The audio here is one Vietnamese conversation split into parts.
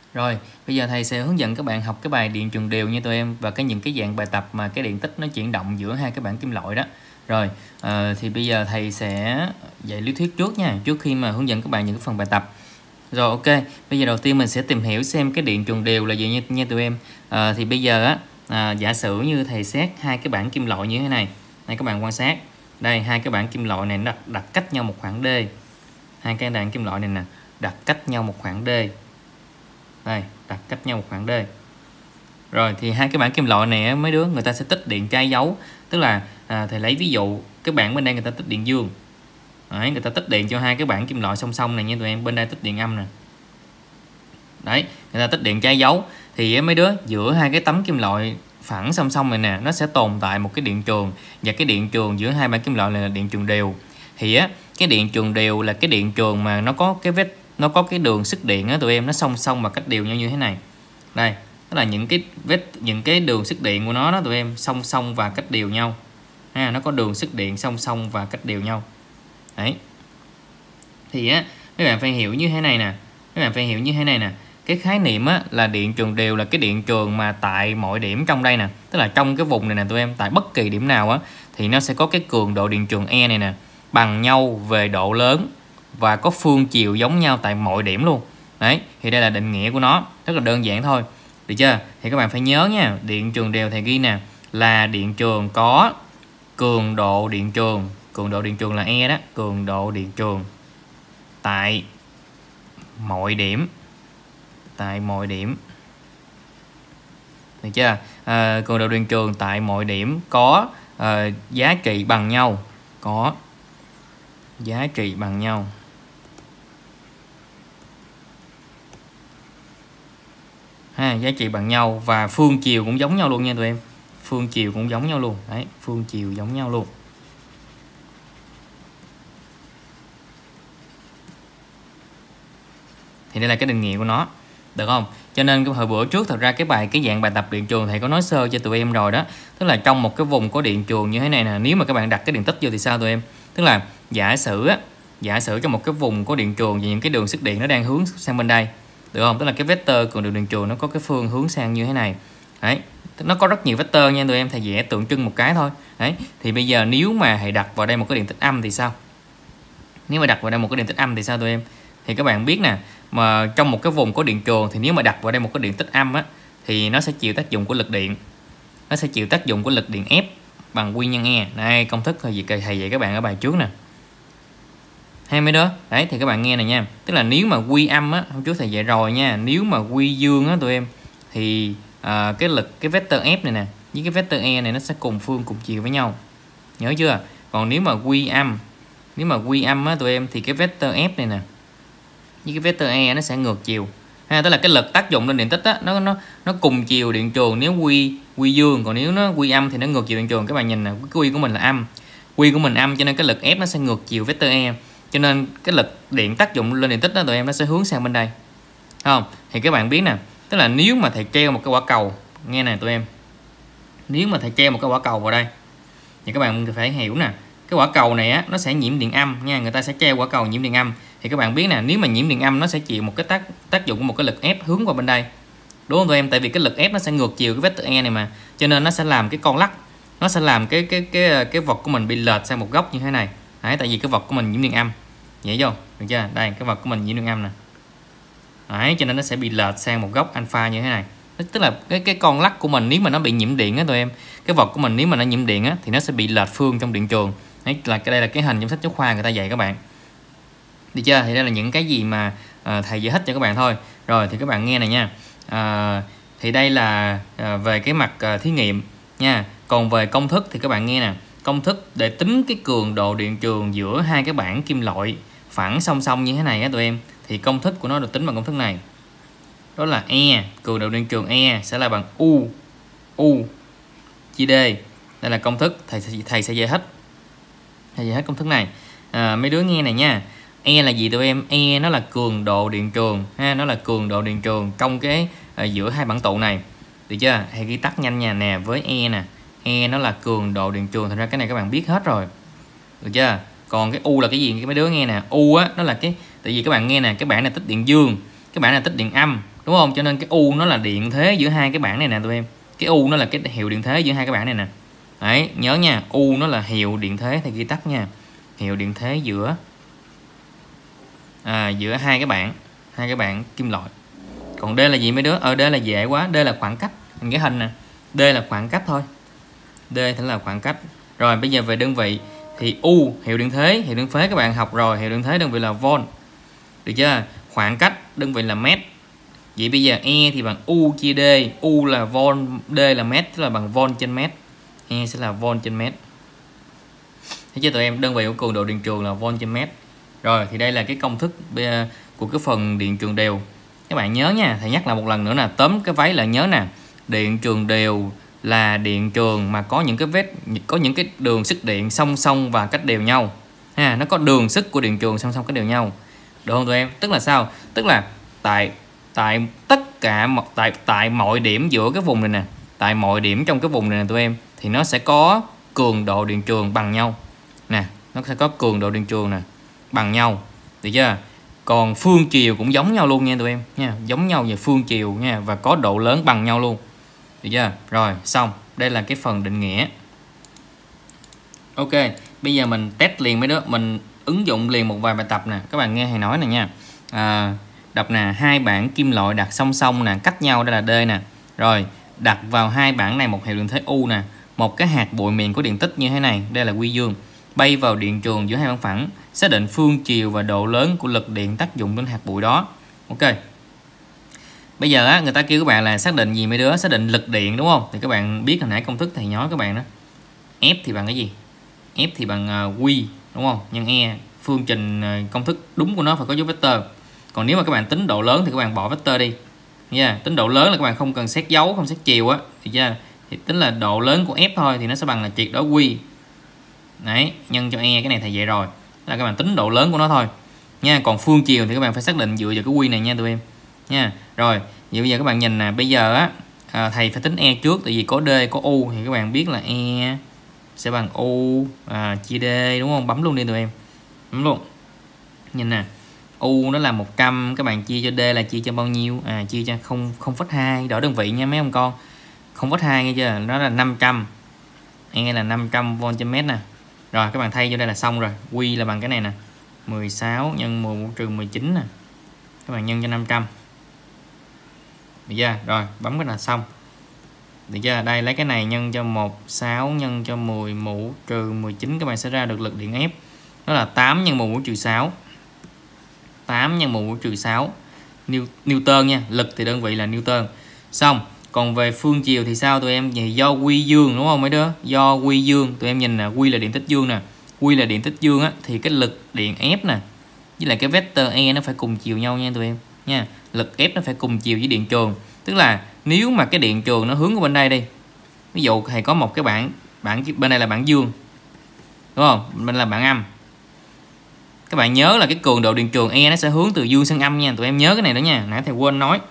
Rồi, bây giờ thầy sẽ hướng dẫn các bạn học cái bài điện trường đều nha tụi em, và những cái dạng bài tập mà cái điện tích nó chuyển động giữa hai cái bảng kim loại đó. Rồi, thì bây giờ thầy sẽ dạy lý thuyết trước nha, trước khi mà hướng dẫn các bạn những cái phần bài tập. Rồi, ok, bây giờ đầu tiên mình sẽ tìm hiểu xem cái điện trường đều là gì nha tụi em. Thì bây giờ á, giả sử như thầy xét hai cái bảng kim loại như thế này. Đây các bạn quan sát. Đây, hai cái bảng kim loại này nó đặt cách nhau một khoảng D. Hai cái bảng kim loại này nè, đặt cách nhau một khoảng D. Đây, đặt cách nhau một khoảng D. Rồi thì hai cái bảng kim loại này mấy đứa người ta sẽ tích điện trái dấu, tức là thầy lấy ví dụ cái bảng bên đây người ta tích điện dương. Đấy, người ta tích điện cho hai cái bảng kim loại song song này nha tụi em, bên đây tích điện âm nè. Đấy, người ta tích điện trái dấu thì mấy đứa giữa hai cái tấm kim loại phẳng song song này nè, nó sẽ tồn tại một cái điện trường, và cái điện trường giữa hai bảng kim loại này là điện trường đều. Thì á, cái điện trường đều là cái điện trường mà nó có cái đường sức điện á tụi em, nó song song và cách đều nhau như thế này. Đây, đó là những cái đường sức điện của nó đó tụi em, song song và cách đều nhau. Nó có đường sức điện song song và cách đều nhau. Đấy. Thì á, các bạn phải hiểu như thế này nè. Cái khái niệm á là điện trường đều là cái điện trường mà tại mọi điểm trong đây nè, tức là trong cái vùng này nè tụi em, tại bất kỳ điểm nào á thì nó sẽ có cái cường độ điện trường E này nè, bằng nhau về độ lớn và có phương chiều giống nhau tại mọi điểm luôn. Đấy, thì đây là định nghĩa của nó, rất là đơn giản thôi. Được chưa? Thì các bạn phải nhớ nha, điện trường đều thầy ghi nè là điện trường có cường độ điện trường là E đó, cường độ điện trường tại mọi điểm. Được chưa? Cường độ điện trường tại mọi điểm có giá trị bằng nhau, giá trị bằng nhau và phương chiều cũng giống nhau luôn nha tụi em. Phương chiều cũng giống nhau luôn. Đấy, phương chiều giống nhau luôn. Thì đây là cái định nghĩa của nó, được không? Cho nên cái hồi bữa trước thật ra cái dạng bài tập điện trường thầy có nói sơ cho tụi em rồi đó. Tức là trong một cái vùng có điện trường như thế này nè, nếu mà các bạn đặt cái điện tích vô thì sao tụi em? Tức là giả sử trong một cái vùng có điện trường và những cái đường sức điện nó đang hướng sang bên đây, được không? Tức là cái vector cường độ điện trường nó có cái phương hướng sang như thế này. Đấy, nó có rất nhiều vector nha tụi em, thầy vẽ tượng trưng một cái thôi. Đấy, thì bây giờ nếu mà thầy đặt vào đây một cái điện tích âm thì sao? Nếu mà đặt vào đây một cái điện tích âm thì sao tụi em? Thì các bạn biết nè, mà trong một cái vùng có điện trường thì nếu mà đặt vào đây một cái điện tích âm á thì nó sẽ chịu tác dụng của lực điện. Nó sẽ chịu tác dụng của lực điện F bằng Q nhân E. Đây, công thức thầy dạy các bạn ở bài trước nè. Hay mấy đứa? Đấy, thì các bạn nghe này nha. Tức là nếu mà Q âm á, hôm trước thầy dạy rồi nha, nếu mà Q dương á tụi em thì cái vector F này nè với cái vector E này nó sẽ cùng phương cùng chiều với nhau. Nhớ chưa? Còn nếu mà Q âm á tụi em thì cái vector F này nè với cái vector E nó sẽ ngược chiều. Tức là cái lực tác dụng lên điện tích á, nó cùng chiều điện trường nếu Q dương, còn nếu nó Q âm thì nó ngược chiều điện trường. Các bạn nhìn nè, cái Q của mình là âm. Q của mình âm cho nên cái lực F nó sẽ ngược chiều vector E. Cho nên cái lực điện tác dụng lên điện tích đó tụi em nó sẽ hướng sang bên đây. Không? Thì các bạn biết nè, tức là nếu mà thầy treo một cái quả cầu, nghe nè tụi em. Nếu mà thầy treo một cái quả cầu vào đây thì các bạn phải hiểu nè, cái quả cầu này á nó sẽ nhiễm điện âm nha, người ta sẽ treo quả cầu nhiễm điện âm. Thì các bạn biết nè, nếu mà nhiễm điện âm nó sẽ chịu một cái tác dụng của một cái lực ép hướng qua bên đây. Đúng không tụi em? Tại vì cái lực ép nó sẽ ngược chiều cái vector E này mà. Cho nên nó sẽ làm cái con lắc, nó sẽ làm cái vật của mình bị lệch sang một góc như thế này. Đấy, tại vì cái vật của mình nhiễm điện âm. Vậy chưa? Được chưa? Đây, cái vật của mình nhiễm điện âm nè. Đấy, cho nên nó sẽ bị lệch sang một góc alpha như thế này. Tức là cái con lắc của mình nếu mà nó bị nhiễm điện á tụi em, cái vật của mình nếu mà nó nhiễm điện á thì nó sẽ bị lệch phương trong điện trường. Đấy, đây là cái hình trong sách giáo khoa người ta dạy các bạn. Được chưa? Thì đây là những cái gì mà thầy giải thích cho các bạn thôi. Rồi thì các bạn nghe này nha. Thì đây là về cái mặt thí nghiệm nha. Còn về công thức thì các bạn nghe nè. Công thức để tính cái cường độ điện trường giữa hai cái bảng kim loại phẳng song song như thế này á tụi em, thì công thức của nó được tính bằng công thức này. Đó là E, cường độ điện trường E sẽ là bằng U chia D. Đây là công thức thầy sẽ giải thích. Thầy giải thích công thức này. Mấy đứa nghe này nha. E là gì tụi em? E nó là cường độ điện trường ha, nó là cường độ điện trường trong cái giữa hai bảng tụ này. Được chưa? Hãy ghi tắt nhanh nha nè, với E nè. E nó là cường độ điện trường, thành ra cái này các bạn biết hết rồi. Được chưa? Còn cái U là cái gì mấy đứa nghe nè? U á nó là cái, tại vì các bạn nghe nè, cái bảng này tích điện dương cái bảng này tích điện âm, đúng không? Cho nên cái U nó là điện thế giữa hai cái bảng này nè tụi em. Cái U nó là cái hiệu điện thế giữa hai cái bảng này nè. Đấy, nhớ nha, U nó là hiệu điện thế, thì ghi tắt nha. Hiệu điện thế giữa giữa hai cái bảng kim loại. Còn D là gì mấy đứa? D là dễ quá, D là khoảng cách. Mình cái hình nè, D là khoảng cách thôi. D thì là khoảng cách. Rồi bây giờ về đơn vị thì U hiệu điện thế, hiệu điện phế các bạn học rồi, hiệu điện thế đơn vị là volt. Được chưa? Khoảng cách đơn vị là mét. Vậy bây giờ E thì bằng U chia D, U là volt, D là mét, tức là bằng volt trên mét. E sẽ là volt trên mét. Thấy chưa tụi em? Đơn vị của cường độ điện trường là volt trên mét. Rồi thì đây là cái công thức của cái phần điện trường đều. Các bạn nhớ nha, thầy nhắc lại một lần nữa nè, tóm cái váy là nhớ nè. Điện trường đều là điện trường mà có những cái đường sức điện song song và cách đều nhau. Ha, nó có đường sức của điện trường song song cách đều nhau. Được không tụi em? Tức là sao? Tức là tại tất cả tại mọi điểm giữa cái vùng này nè, tại mọi điểm trong cái vùng này nè tụi em, thì nó sẽ có cường độ điện trường bằng nhau. Nè, nó sẽ có cường độ điện trường nè bằng nhau. Được chưa? Còn phương chiều cũng giống nhau luôn nha tụi em nha, giống nhau về phương chiều nha, và có độ lớn bằng nhau luôn. Được chưa? Rồi, xong. Đây là cái phần định nghĩa. Ok, bây giờ mình test liền mấy đứa, mình ứng dụng liền một vài bài tập nè. Các bạn nghe thầy nói nè nha. Đọc nè, hai bảng kim loại đặt song song nè, cách nhau, đây là D nè. Rồi, đặt vào hai bảng này một hiệu điện thế U nè, một cái hạt bụi mịn của điện tích như thế này, đây là quy dương, bay vào điện trường giữa hai bảng phẳng, xác định phương chiều và độ lớn của lực điện tác dụng đến hạt bụi đó. Ok. Bây giờ á, người ta kêu các bạn là xác định gì mấy đứa? Xác định lực điện đúng không? Thì các bạn biết hồi nãy công thức thầy nói các bạn đó. F thì bằng cái gì? F thì bằng Q đúng không? Nhân E. Phương trình công thức đúng của nó phải có dấu vector. Còn nếu mà các bạn tính độ lớn thì các bạn bỏ vector đi. Nha, tính độ lớn là các bạn không cần xét dấu, không xét chiều á, thì tính là độ lớn của F thôi thì nó sẽ bằng là triệt đối Q. Đấy, nhân cho E, cái này thầy dạy rồi. Là các bạn tính độ lớn của nó thôi. Nha, còn phương chiều thì các bạn phải xác định dựa vào cái Q này nha tụi em. Nha. Rồi, vậy bây giờ các bạn nhìn nè, bây giờ á thầy phải tính E trước, tại vì có D có U thì các bạn biết là E sẽ bằng U chia D đúng không? Bấm luôn đi tụi em. Bấm luôn. Nhìn nè. U nó là 100, các bạn chia cho D là chia cho bao nhiêu? Chia cho 0,2, đỡ đơn vị nha mấy ông con. 0,2 nghe chưa? Nó là 500. E là 500V trên mét nè. Rồi các bạn thay vô đây là xong rồi. Q là bằng cái này nè. 16 nhân 10 mũ trừ 19 nè. Các bạn nhân cho 500. Được chưa? Rồi, bấm cái là xong. Được chưa? Đây lấy cái này nhân cho 16 nhân cho 10 mũ trừ 19, các bạn sẽ ra được lực điện F. Đó là 8 nhân 10 mũ trừ 6. 8 nhân 10 mũ trừ 6 Newton nha, lực thì đơn vị là Newton. Xong, còn về phương chiều thì sao tụi em? Thì do Q dương đúng không mấy đứa? Do Q dương, tụi em nhìn nè, Q là điện tích dương nè. Q là điện tích dương á, thì cái lực điện F nè với lại cái vector E nó phải cùng chiều nhau nha tụi em nha. Lực F nó phải cùng chiều với điện trường. Tức là nếu mà cái điện trường nó hướng ở bên đây đi. Ví dụ thầy có một cái bảng bên đây là bảng dương. Đúng không? Bên là bảng âm. Các bạn nhớ là cái cường độ điện trường E nó sẽ hướng từ dương sang âm nha. Tụi em nhớ cái này đó nha. Nãy thầy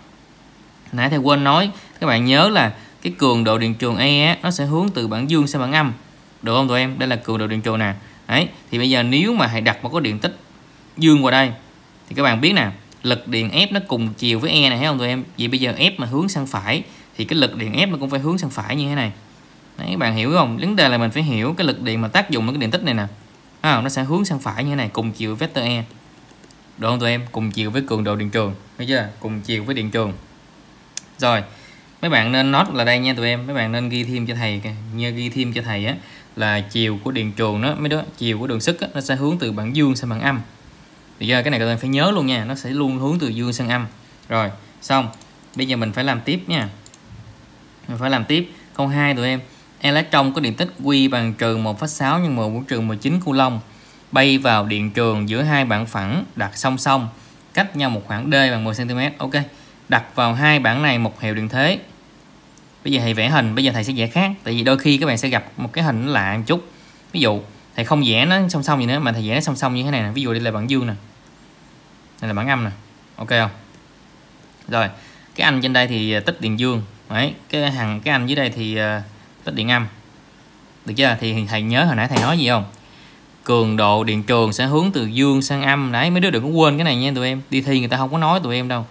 quên nói. Các bạn nhớ là cái cường độ điện trường E á, nó sẽ hướng từ bảng dương sang bảng âm. Được không tụi em? Đây là cường độ điện trường nè. Đấy, thì bây giờ nếu mà thầy đặt một cái điện tích dương vào đây thì các bạn biết nè, lực điện F nó cùng chiều với E này thấy không tụi em? Vậy bây giờ F mà hướng sang phải thì cái lực điện F nó cũng phải hướng sang phải như thế này. Đấy, các bạn hiểu không? Vấn đề là mình phải hiểu cái lực điện mà tác dụng đến cái điện tích này nè. Nó sẽ hướng sang phải như thế này, cùng chiều với vector E. Được không tụi em? Cùng chiều với cường độ điện trường. Thấy chưa? Cùng chiều với điện trường. Rồi, mấy bạn nên note là đây nha tụi em. Mấy bạn nên ghi thêm cho thầy, như ghi thêm cho thầy á, là chiều của điện trường đó, mấy đứa, chiều của đường sức á, nó sẽ hướng từ bảng dương sang bảng âm. Thì giờ cái này các bạn phải nhớ luôn nha, nó sẽ luôn hướng từ dương sang âm. Rồi, xong. Bây giờ mình phải làm tiếp nha. Mình phải làm tiếp câu 2 tụi em. Electron có điện tích Q bằng trừ 1,6 nhân 10 mũ trừ 19 coulomb bay vào điện trường giữa hai bảng phẳng đặt song song, cách nhau một khoảng D bằng 10 cm. Ok. Đặt vào hai bảng này một hiệu điện thế. Bây giờ thầy vẽ hình, bây giờ thầy sẽ vẽ khác, tại vì đôi khi các bạn sẽ gặp một cái hình nó lạ một chút. Ví dụ thầy không vẽ nó song song gì nữa mà thầy vẽ nó song song như thế này nè. Ví dụ đây là bảng dương nè, đây là bảng âm nè. Ok không? Rồi, cái anh trên đây thì tích điện dương. Đấy, cái anh dưới đây thì tích điện âm. Được chưa? Thì thầy nhớ hồi nãy thầy nói gì không? Cường độ điện trường sẽ hướng từ dương sang âm. Đấy, mấy đứa đừng có quên cái này nha tụi em. Đi thi người ta không có nói tụi em đâu.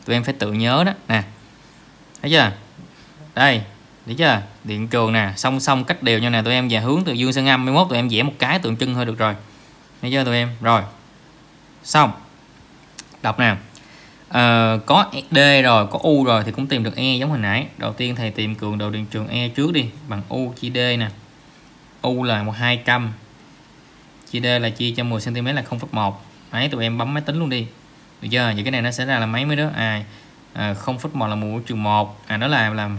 tụi em phải tự nhớ đó nè, thấy chưa? Đây, thấy chưa? Điện trường nè, song song cách đều nhau nè tụi em, và hướng từ dương sang âm. 21 tụi em vẽ một cái tượng trưng thôi được rồi, thấy chưa tụi em? Rồi xong, đọc nè. Có D rồi, có U rồi thì cũng tìm được E giống hồi nãy. Đầu tiên thầy tìm cường độ điện trường E trước đi, bằng U chia D nè. U là 200 chia D là chia cho 10 cm là 0,1. Đấy, tụi em bấm máy tính luôn đi, được chưa? Vậy cái này nó sẽ ra là mấy mới đó? 0,1 là 10⁻⁻1, đó là làm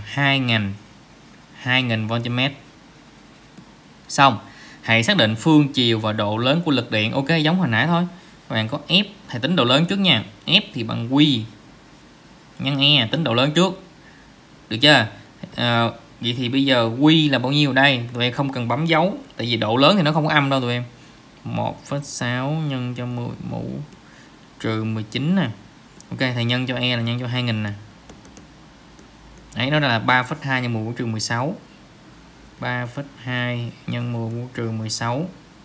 2000 V/m. Xong, hãy xác định phương chiều và độ lớn của lực điện. Ok, giống hồi nãy thôi. Các bạn có F, thầy tính độ lớn trước nha. F thì bằng Q nhân E, tính độ lớn trước, được chưa? Vậy thì bây giờ Q là bao nhiêu đây? Tụi em không cần bấm dấu, tại vì độ lớn thì nó không có âm đâu tụi em. 1,6 nhân cho 10 mũ trừ 19 nè. Ok, thầy nhân cho E là nhân cho 2000 nè. Đấy, nó là 3,2 nhân 10 mũ trừ 16. 3,2 nhân 10 mũ trừ 16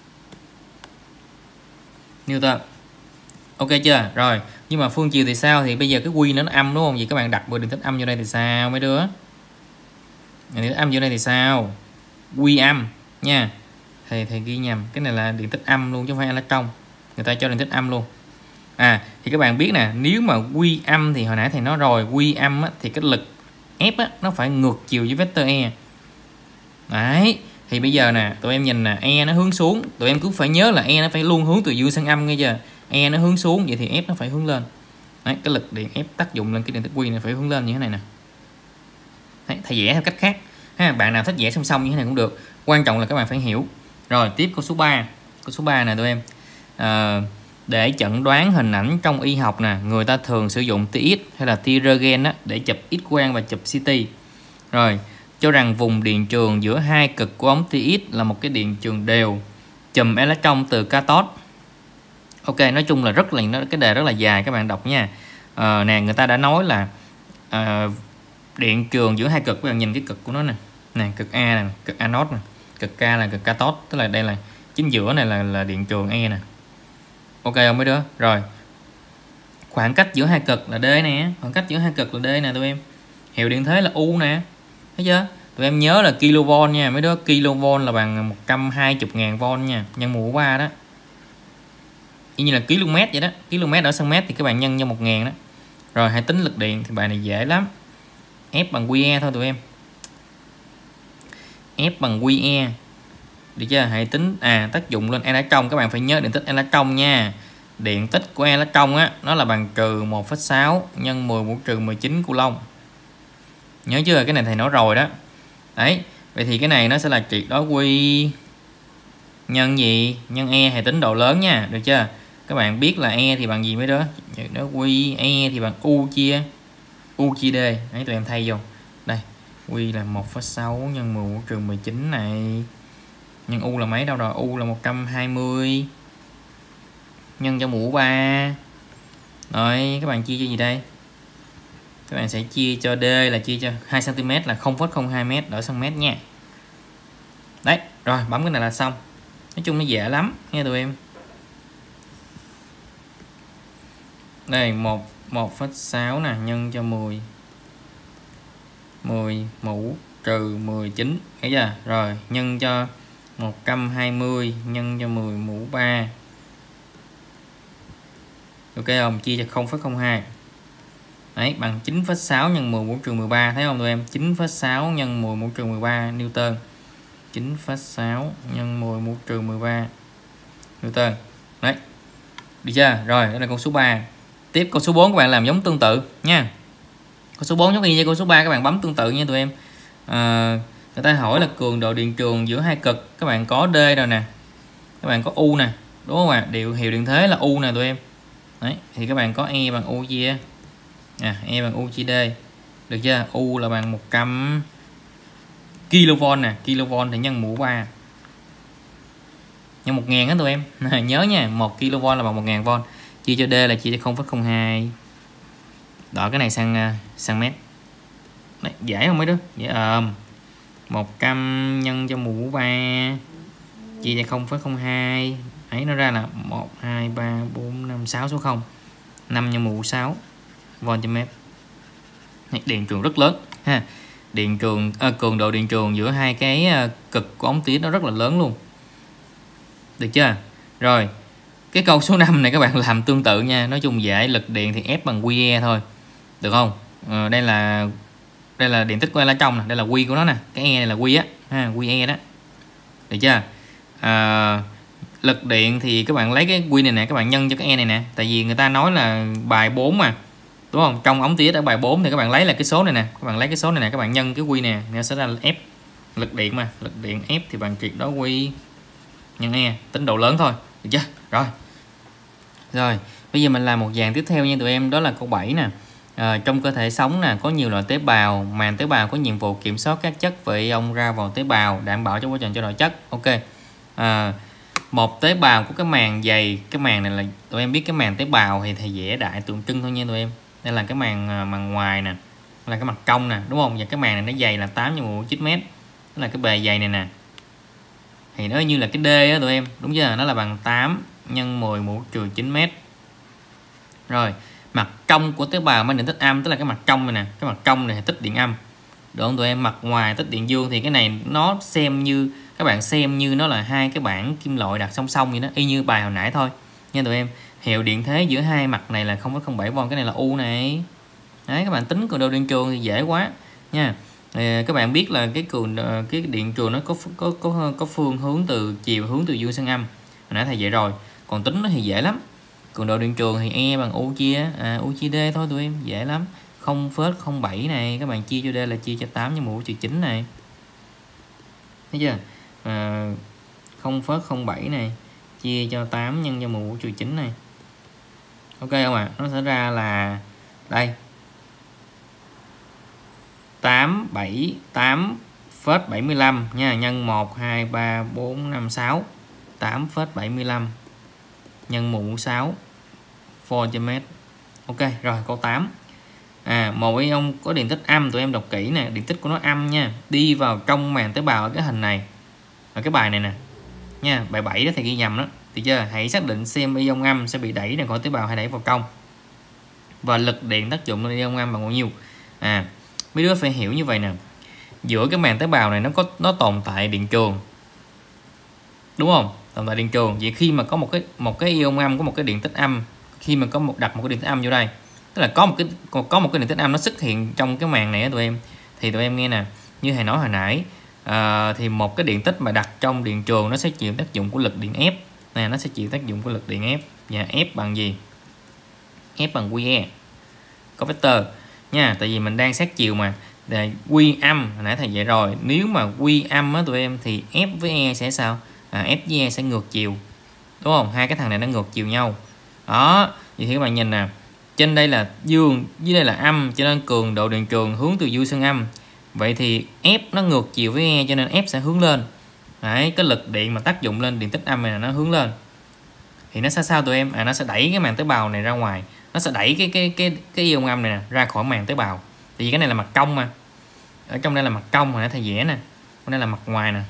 Newton. Ok chưa? Rồi, nhưng mà phương chiều thì sao? Thì bây giờ cái Q nó âm đúng không? Vậy các bạn đặt bộ điện tích âm vô đây thì sao mấy đứa? Điện tích âm vô đây thì sao? Q âm nha. Thầy ghi nhầm, cái này là điện tích âm luôn chứ không phải là trong. Người ta cho điện tích âm luôn. Thì các bạn biết nè, nếu mà Q âm thì hồi nãy thầy nói rồi, Q âm á, thì cái lực F á, nó phải ngược chiều với vector E. Đấy, thì bây giờ nè, tụi em nhìn nè, E nó hướng xuống, tụi em cứ phải nhớ là E nó phải luôn hướng từ dương sang âm, nghe chưa? E nó hướng xuống, vậy thì F nó phải hướng lên. Đấy, cái lực điện F tác dụng lên cái điện tích Q này phải hướng lên như thế này nè. Đấy, thầy vẽ theo cách khác ha, bạn nào thích vẽ song song như thế này cũng được, quan trọng là các bạn phải hiểu. Rồi tiếp câu số 3. Câu số 3 nè tụi em. Để chẩn đoán hình ảnh trong y học nè, người ta thường sử dụng tia X hay là tia röntgen á, để chụp X quang và chụp CT. Rồi, cho rằng vùng điện trường giữa hai cực của ống tia X là một cái điện trường đều, chùm electron từ cathode. Ok, nói chung là cái đề rất là dài, các bạn đọc nha. Nè, người ta đã nói là điện trường giữa hai cực, các bạn nhìn cái cực của nó nè. Nè, cực A nè, cực anode nè, cực K là cực cathode, tức là đây là chính giữa này là điện trường E nè. Ok không mấy đứa? Rồi, khoảng cách giữa hai cực là D nè, khoảng cách giữa hai cực là D nè tụi em. Hiệu điện thế là U nè, thấy chưa? Tụi em nhớ là kV nha mấy đứa, kV là bằng 120.000 V nha, nhân mũ 3 đó. Y như là km vậy đó, km ở cm thì các bạn nhân cho 1000 đó. Rồi hãy tính lực điện thì bài này dễ lắm. F bằng QE thôi tụi em. F bằng QE. Được chưa? Hãy tính tác dụng lên electron, các bạn phải nhớ điện tích electron nha. Điện tích của electron á, nó là bằng trừ 1,6 nhân 10 mũ trừ 19 coulomb. Nhớ chưa? Cái này thầy nói rồi đó. Đấy, vậy thì cái này nó sẽ là triệt đối Q nhân gì? Nhân E, hãy tính độ lớn nha, được chưa? Các bạn biết là E thì bằng gì mấy đứa? Triệt đối Q E thì bằng U chia D. Đấy, tụi em thay vô. Đây, Q là 1,6 nhân 10 mũ trừ 19 này. Nhân U là mấy đâu rồi? U là 120 nhân cho mũ 3. Rồi các bạn chia cho gì đây? Các bạn sẽ chia cho D là chia cho 2 cm là 0,02 m đổi sang mét nha. Đấy, rồi bấm cái này là xong. Nói chung nó dễ lắm nghe tụi em. Đây 1,6 nè nhân cho 10 mũ trừ 19, thấy chưa? Rồi nhân cho 120 nhân cho 10 mũ 3. Ok không? Chia cho 0,02. Đấy, bằng 9,6 nhân 10 mũ trừ 13, thấy không tụi em? 9,6 nhân 10 mũ trừ 13 Newton. 9,6 nhân 10 mũ trừ 13 Newton. Đấy. Được chưa? Rồi, đó là câu số 3. Tiếp câu số 4 các bạn làm giống tương tự nha. Câu số 4 giống y như câu số 3, các bạn bấm tương tự nha tụi em. Người ta hỏi là cường độ điện trường giữa hai cực, các bạn có D rồi nè, các bạn có U nè, đúng không ạ? Hiệu điện thế là U nè tụi em. Đấy, thì các bạn có E bằng U chia E bằng U chia D, được chưa? U là bằng 100 kV nè, kV thì nhân mũ 3 nhân 1000 á tụi em. Nhớ nha, 1 kV là bằng 1000 V, chia cho D là chia cho 0,02. Đỏ cái này sang mét. Đấy, dễ không mấy đứa? Dễ 100 nhân cho mũ 3 chia cho 0,02. Ấy nó ra là 1 2 3 4 5 6 số 0. 5 nhân mũ 6. voltm. Điện trường rất lớn ha. Điện trường cường độ điện trường giữa hai cái cực của ống tía nó rất là lớn luôn. Được chưa? Rồi, cái câu số 5 này các bạn làm tương tự nha. Nói chung dễ, lực điện thì F bằng QE thôi. Được không? Đây là điện tích của E lá trong nè, đây là Q của nó nè, cái E này là Q á, ha, QE đó. Được chưa? Lực điện thì các bạn lấy cái Q này nè, các bạn nhân cho cái E này nè. Tại vì người ta nói là bài 4 mà. Đúng không? Trong ống tía ở bài 4 thì các bạn lấy là cái số này nè, các bạn lấy cái số này nè, các bạn nhân cái Q nè, nó sẽ ra là F. Lực điện mà, lực điện F thì bằng triệt đối Q nhân E, tính độ lớn thôi. Được chưa? Rồi, bây giờ mình làm một dạng tiếp theo nha tụi em, đó là câu 7 nè. Trong cơ thể sống nè, có nhiều loại tế bào, màng tế bào có nhiệm vụ kiểm soát các chất và ion ra vào tế bào, đảm bảo cho quá trình trao đổi chất. Ok. Một tế bào của cái màng dày, cái màng này là tụi em biết cái màng tế bào thì thầy vẽ đại tượng trưng thôi nha tụi em. Đây là cái màng ngoài nè, là cái mặt trong nè, đúng không? Và cái màng này nó dày là 8 x 10⁻⁹ m. Đó là cái bề dày này nè. Thì nó như là cái D á tụi em, đúng chưa? Nó là bằng 8 x 10⁻⁹ m. Rồi, mặt trong của tế bào mang điện tích âm, tức là cái mặt trong này nè, cái mặt trong này tích điện âm. Được không tụi em? Mặt ngoài tích điện dương, thì cái này nó xem như các bạn xem như nó là hai cái bảng kim loại đặt song song vậy đó, y như bài hồi nãy thôi nha tụi em. Hiệu điện thế giữa hai mặt này là 0,07V, cái này là U này. Đấy, các bạn tính cường độ điện trường thì dễ quá nha. Các bạn biết là cái điện trường nó có phương hướng từ chiều hướng từ dương sang âm. Hồi nãy thầy dạy rồi. Còn tính nó thì dễ lắm. Cường độ điện trường thì E bằng U chia D thôi tụi em, dễ lắm. 0,07 này các bạn chia cho D là chia cho 8 x 10⁻⁹ này. Thấy chưa? 0,07 này chia cho 8 nhân cho 10⁻⁹ này. Ok không ạ? Nó sẽ ra là đây 8,75 nha, nhân 1 2 3 4 5 6, 8,75 nhân 10⁻⁶ V/m. Ok, rồi câu 8. Một ion có điện tích âm, tụi em đọc kỹ nè, điện tích của nó âm nha, đi vào trong màng tế bào ở cái hình này. Ở cái bài này nè. Nha, bài 7 đó thầy ghi nhầm đó. Thì chưa? Hãy xác định xem ion âm sẽ bị đẩy ra khỏi tế bào hay đẩy vào trong. Và lực điện tác dụng lên ion âm bằng bao nhiêu? Mấy đứa phải hiểu như vậy nè. Giữa cái màng tế bào này nó tồn tại điện trường. Đúng không? Tồn tại điện trường. Vậy khi mà có một cái ion âm, có một cái điện tích âm, khi mà đặt một cái điện tích âm vô đây, tức là có một cái điện tích âm nó xuất hiện trong cái màng này á tụi em, thì tụi em nghe nè, như thầy nói hồi nãy, thì một cái điện tích mà đặt trong điện trường nó sẽ chịu tác dụng của lực điện F nè, nó sẽ chịu tác dụng của lực điện F. Và F bằng gì? F bằng QE, có vector nha, tại vì mình đang sát chiều mà. Q âm hồi nãy thầy dạy rồi, nếu mà Q âm á tụi em thì F với E sẽ sao? F với E sẽ ngược chiều, đúng không? Hai cái thằng này nó ngược chiều nhau đó. Vậy thì các bạn nhìn nè, trên đây là dương, dưới đây là âm, cho nên cường độ điện trường hướng từ dương sang âm. Vậy thì F nó ngược chiều với E, cho nên F sẽ hướng lên. Đấy, cái lực điện mà tác dụng lên điện tích âm này là nó hướng lên. Thì nó sẽ sao tụi em? Nó sẽ đẩy cái màng tế bào này ra ngoài. Nó sẽ đẩy cái ion âm này nè, ra khỏi màng tế bào. Tại vì cái này là mặt trong mà. Ở trong đây là mặt trong, hồi nãy thầy vẽ nè. Còn đây là mặt ngoài nè.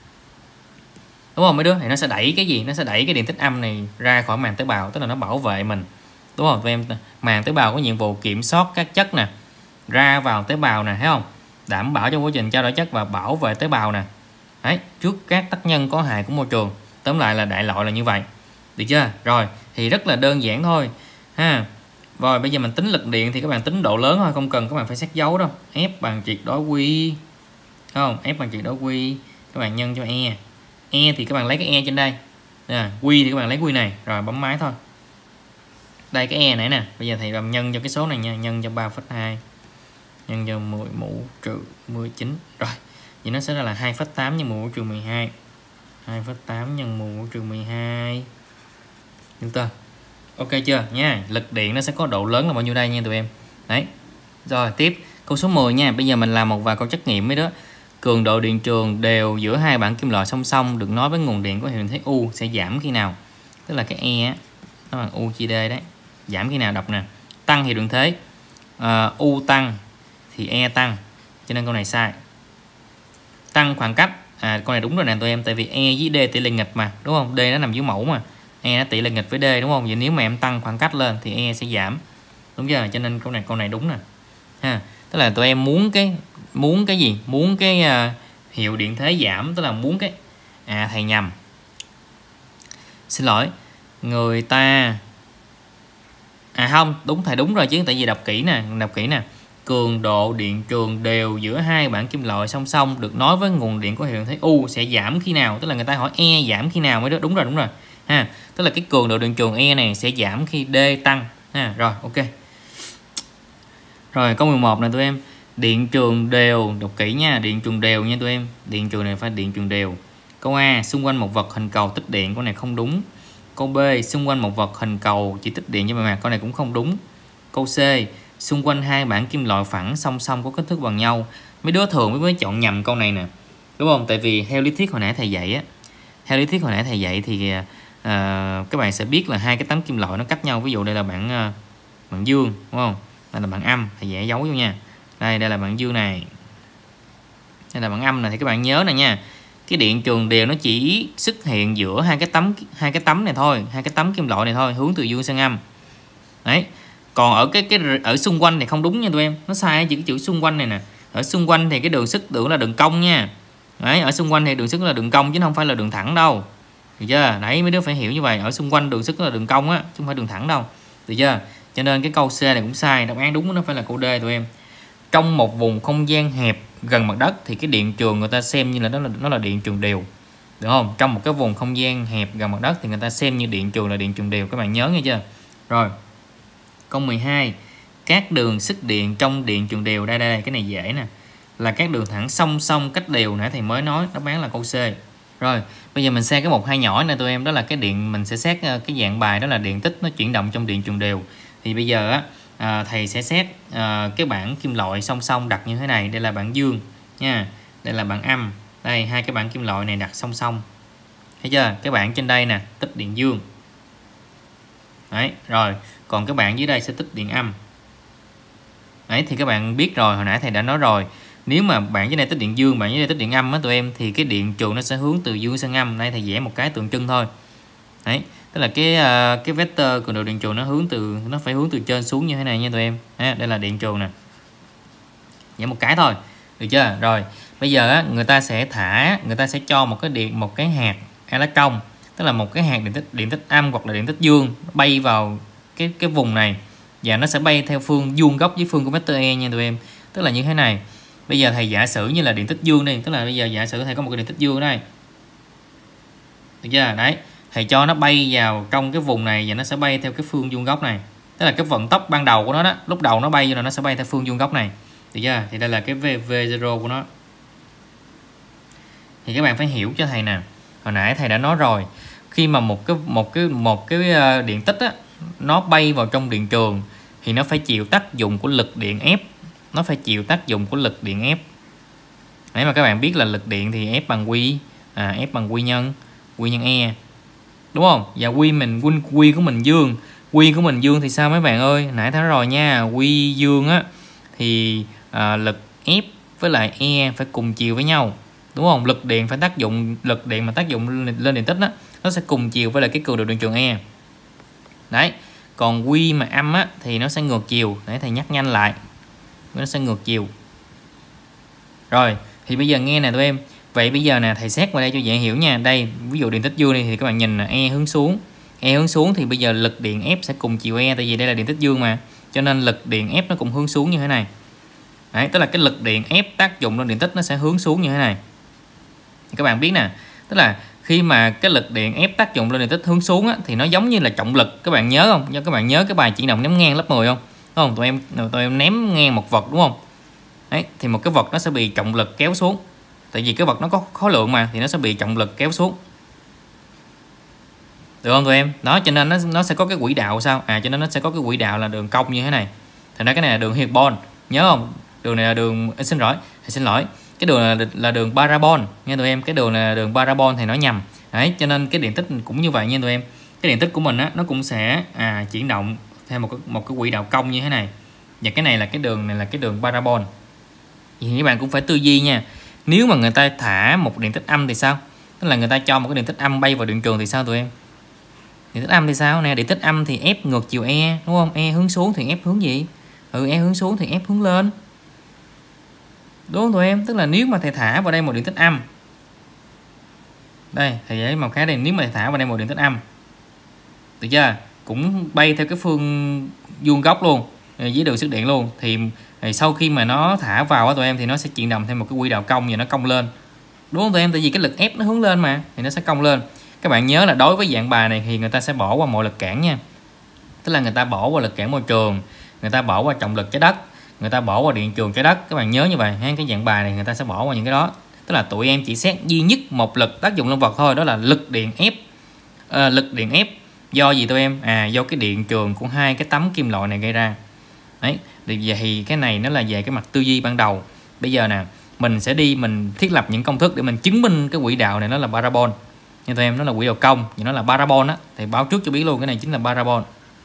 Đúng không mấy đứa? Thì nó sẽ đẩy cái gì? Nó sẽ đẩy cái điện tích âm này ra khỏi màng tế bào, tức là nó bảo vệ mình. Đúng không tụi em? Màng tế bào có nhiệm vụ kiểm soát các chất nè, ra vào tế bào nè, thấy không? Đảm bảo cho quá trình trao đổi chất và bảo vệ tế bào nè. Đấy, trước các tác nhân có hại của môi trường. Tóm lại là đại loại là như vậy. Được chưa? Rồi, thì rất là đơn giản thôi ha. Rồi bây giờ mình tính lực điện thì các bạn tính độ lớn thôi, không cần các bạn phải xét dấu đâu. F bằng triệt đối Q, không? F bằng triệt đối Q, các bạn nhân cho E. E thì các bạn lấy cái E trên đây. Q thì các bạn lấy Q này, rồi bấm máy thôi. Đây cái E nãy nè, bây giờ thầy làm nhân cho cái số này nha, nhân cho 3,2 nhân cho 10⁻⁹. Rồi, vậy nó sẽ ra là 2,8 nhân 10⁻⁻12. 2,8 nhân 10⁻⁻12 Newton. Ok chưa nha? Lực điện nó sẽ có độ lớn là bao nhiêu đây nha tụi em. Đấy. Rồi tiếp câu số 10 nha. Bây giờ mình làm một vài câu trắc nghiệm mấy đó. Cường độ điện trường đều giữa hai bảng kim loại song song được nối với nguồn điện có hiệu điện thế U sẽ giảm khi nào? Tức là cái E á, nó bằng U chia D đấy. Giảm khi nào đọc nè. Tăng hiệu điện thế. U tăng thì E tăng. Cho nên câu này sai. Tăng khoảng cách. Câu này đúng rồi nè tụi em, tại vì E với D tỷ lệ nghịch mà, đúng không? D nó nằm dưới mẫu mà. E nó tỷ lệ nghịch với D, đúng không? Vậy nếu mà em tăng khoảng cách lên thì E sẽ giảm. đúng chưa? Cho nên câu này đúng nè ha. Tức là tụi em muốn cái gì, muốn cái hiệu điện thế giảm, tức là muốn cái thầy nhầm, xin lỗi, người ta không đúng, thầy đúng rồi chứ, tại vì đọc kỹ nè, cường độ điện trường đều giữa hai bảng kim loại song song được nối với nguồn điện có hiệu điện thế U sẽ giảm khi nào, tức là người ta hỏi E giảm khi nào mới được, đúng rồi ha, tức là cái cường độ điện trường E này sẽ giảm khi D tăng ha. Rồi ok. Rồi câu 11 này tụi em, điện trường đều, đọc kỹ nha, điện trường đều nha tụi em, điện trường này phải điện trường đều. Câu A, xung quanh một vật hình cầu tích điện, câu này không đúng. Câu B, xung quanh một vật hình cầu chỉ tích điện trên bề mặt, câu này cũng không đúng. Câu C, xung quanh hai bảng kim loại phẳng song song có kích thước bằng nhau. Mấy đứa thường mới chọn nhầm câu này nè, đúng không? Tại vì theo lý thuyết hồi nãy thầy dạy thì các bạn sẽ biết là hai cái tấm kim loại nó cách nhau. Ví dụ đây là bảng dương, đúng không? Đây là bảng âm, thầy vẽ dấu vô nha. Đây là bảng dương này, đây là bảng âm này, thì các bạn nhớ nè nha. Cái điện trường đều nó chỉ xuất hiện giữa hai cái tấm này thôi, hai cái tấm kim loại này thôi, hướng từ dương sang âm. Đấy. Còn ở ở xung quanh thì không đúng nha tụi em, nó sai chỉ cái chữ xung quanh này nè. Ở xung quanh thì cái đường sức tưởng là đường cong nha. Đấy, ở xung quanh thì đường sức là đường cong chứ không phải là đường thẳng đâu. Được chưa? Đấy, mấy đứa phải hiểu như vậy, ở xung quanh đường sức là đường cong á, chứ không phải đường thẳng đâu. Được chưa? Cho nên cái câu C này cũng sai, đáp án đúng nó phải là câu D tụi em. Trong một vùng không gian hẹp gần mặt đất thì cái điện trường người ta xem như là nó là điện trường đều, được không? Trong một cái vùng không gian hẹp gần mặt đất thì người ta xem như điện trường là điện trường đều, các bạn nhớ nghe chưa? Rồi. Câu 12, các đường xích điện trong điện trường đều, đây cái này dễ nè, là các đường thẳng song song cách đều, nãy thầy mới nói, đáp án là câu C. Rồi, bây giờ mình xem cái 1, 2 nhỏ này tụi em, đó là cái điện, mình sẽ xét cái dạng bài đó là điện tích nó chuyển động trong điện trường đều. Thì bây giờ thầy sẽ xét cái bảng kim loại song song đặt như thế này, đây là bảng dương nha, đây là bảng âm, đây hai cái bảng kim loại này đặt song song, thấy chưa? Cái bảng trên đây nè tích điện dương, đấy, rồi còn cái bảng dưới đây sẽ tích điện âm. Đấy, thì các bạn biết rồi, hồi nãy thầy đã nói rồi, nếu mà bảng dưới đây tích điện dương, bảng dưới đây tích điện âm á tụi em, thì cái điện trường nó sẽ hướng từ dương sang âm. Đây thầy vẽ một cái tượng trưng thôi. Đấy, tức là cái vector cường độ điện trường nó phải hướng từ trên xuống như thế này nha tụi em. Đây là điện trường nè, vẽ một cái thôi, được chưa? Rồi bây giờ người ta sẽ cho một cái hạt electron, tức là một cái hạt điện tích âm hoặc là điện tích dương bay vào cái vùng này, và nó sẽ bay theo phương vuông góc với phương của vector E nha tụi em. Tức là như thế này. Bây giờ thầy giả sử như là điện tích dương đi, tức là bây giờ giả sử thầy có một cái điện tích dương ở đây, được chưa? Đấy, thầy cho nó bay vào trong cái vùng này và nó sẽ bay theo cái phương vuông góc này, tức là cái vận tốc ban đầu của nó đó, lúc đầu nó bay vô là nó sẽ bay theo phương vuông góc này, được chưa? Thì đây là cái v0 của nó. Thì các bạn phải hiểu cho thầy nè, hồi nãy thầy đã nói rồi, khi mà một cái điện tích á, nó bay vào trong điện trường thì nó phải chịu tác dụng của lực điện ép, Đấy mà các bạn biết là lực điện thì F bằng Q nhân E, đúng không? Và Q của mình dương thì sao mấy bạn ơi? Nãy thấy rồi nha, Q dương á thì lực F với lại E phải cùng chiều với nhau, đúng không? Lực điện mà tác dụng lên điện tích đó, nó sẽ cùng chiều với lại cái cường độ điện trường E. Đấy, còn Q mà âm á thì nó sẽ ngược chiều. Để thầy nhắc nhanh lại, nó sẽ ngược chiều. Rồi, thì bây giờ nghe nè tụi em. Vậy bây giờ nè, thầy xét vào đây cho dễ hiểu nha. Đây, ví dụ điện tích dương đi thì các bạn nhìn là E hướng xuống thì bây giờ lực điện F sẽ cùng chiều E, tại vì đây là điện tích dương mà. Cho nên lực điện F nó cũng hướng xuống như thế này. Đấy, tức là cái lực điện F tác dụng lên điện tích nó sẽ hướng xuống như thế này. Các bạn biết nè, tức là khi mà cái lực điện ép tác dụng lên điện tích hướng xuống á, thì nó giống như là trọng lực, các bạn nhớ không? Các bạn nhớ cái bài chuyển động ném ngang lớp 10 không? Đúng không? Tụi em ném ngang một vật đúng không? Đấy, thì một cái vật nó sẽ bị trọng lực kéo xuống. Tại vì cái vật nó có khối lượng mà, thì nó sẽ bị trọng lực kéo xuống. Được không tụi em? Đó, cho nên nó sẽ có cái quỹ đạo sao? Cho nên nó sẽ có cái quỹ đạo là đường cong như thế này. Thành ra cái này là đường hyperbol, nhớ không? Đường này là đường xin lỗi. Cái đường là đường parabol nha tụi em, cái đường là đường parabol thì nó nhầm. Đấy, cho nên cái điện tích cũng như vậy nha tụi em. Cái điện tích của mình á, nó cũng sẽ chuyển động theo một cái quỹ đạo cong như thế này. Và cái này là cái đường parabol. Thì các bạn cũng phải tư duy nha. Nếu mà người ta thả một điện tích âm thì sao? Tức là người ta cho một cái điện tích âm bay vào điện trường thì sao tụi em? Điện tích âm thì sao nè? Điện tích âm thì F ngược chiều E, đúng không? E hướng xuống thì F hướng gì? E hướng xuống thì F hướng lên, đúng không tụi em? Tức là nếu mà thầy thả vào đây một điện tích âm, đây thầy lấy màu khác đây, nếu mà thầy thả vào đây một điện tích âm, được chưa? Cũng bay theo cái phương vuông góc luôn, với đường sức điện luôn, thì sau khi mà nó thả vào á tụi em thì nó sẽ chuyển động theo một cái quỹ đạo cong và nó cong lên, đúng không tụi em? Tại vì cái lực ép nó hướng lên mà, thì nó sẽ cong lên. Các bạn nhớ là đối với dạng bài này thì người ta sẽ bỏ qua mọi lực cản nha, tức là người ta bỏ qua lực cản môi trường, người ta bỏ qua trọng lực trái đất, người ta bỏ qua điện trường trái đất. Các bạn nhớ như vậy ha, cái dạng bài này người ta sẽ bỏ qua những cái đó. Tức là tụi em chỉ xét duy nhất một lực tác dụng lên vật thôi, đó là lực điện ép. Lực điện ép do gì tụi em? Do cái điện trường của hai cái tấm kim loại này gây ra. Đấy, thì cái này nó là về cái mặt tư duy ban đầu. Bây giờ nè, mình sẽ đi mình thiết lập những công thức để mình chứng minh cái quỹ đạo này nó là parabol. Như tụi em, nó là quỹ đạo cong, thì nó là parabol á, thì báo trước cho biết luôn, cái này chính là parabol.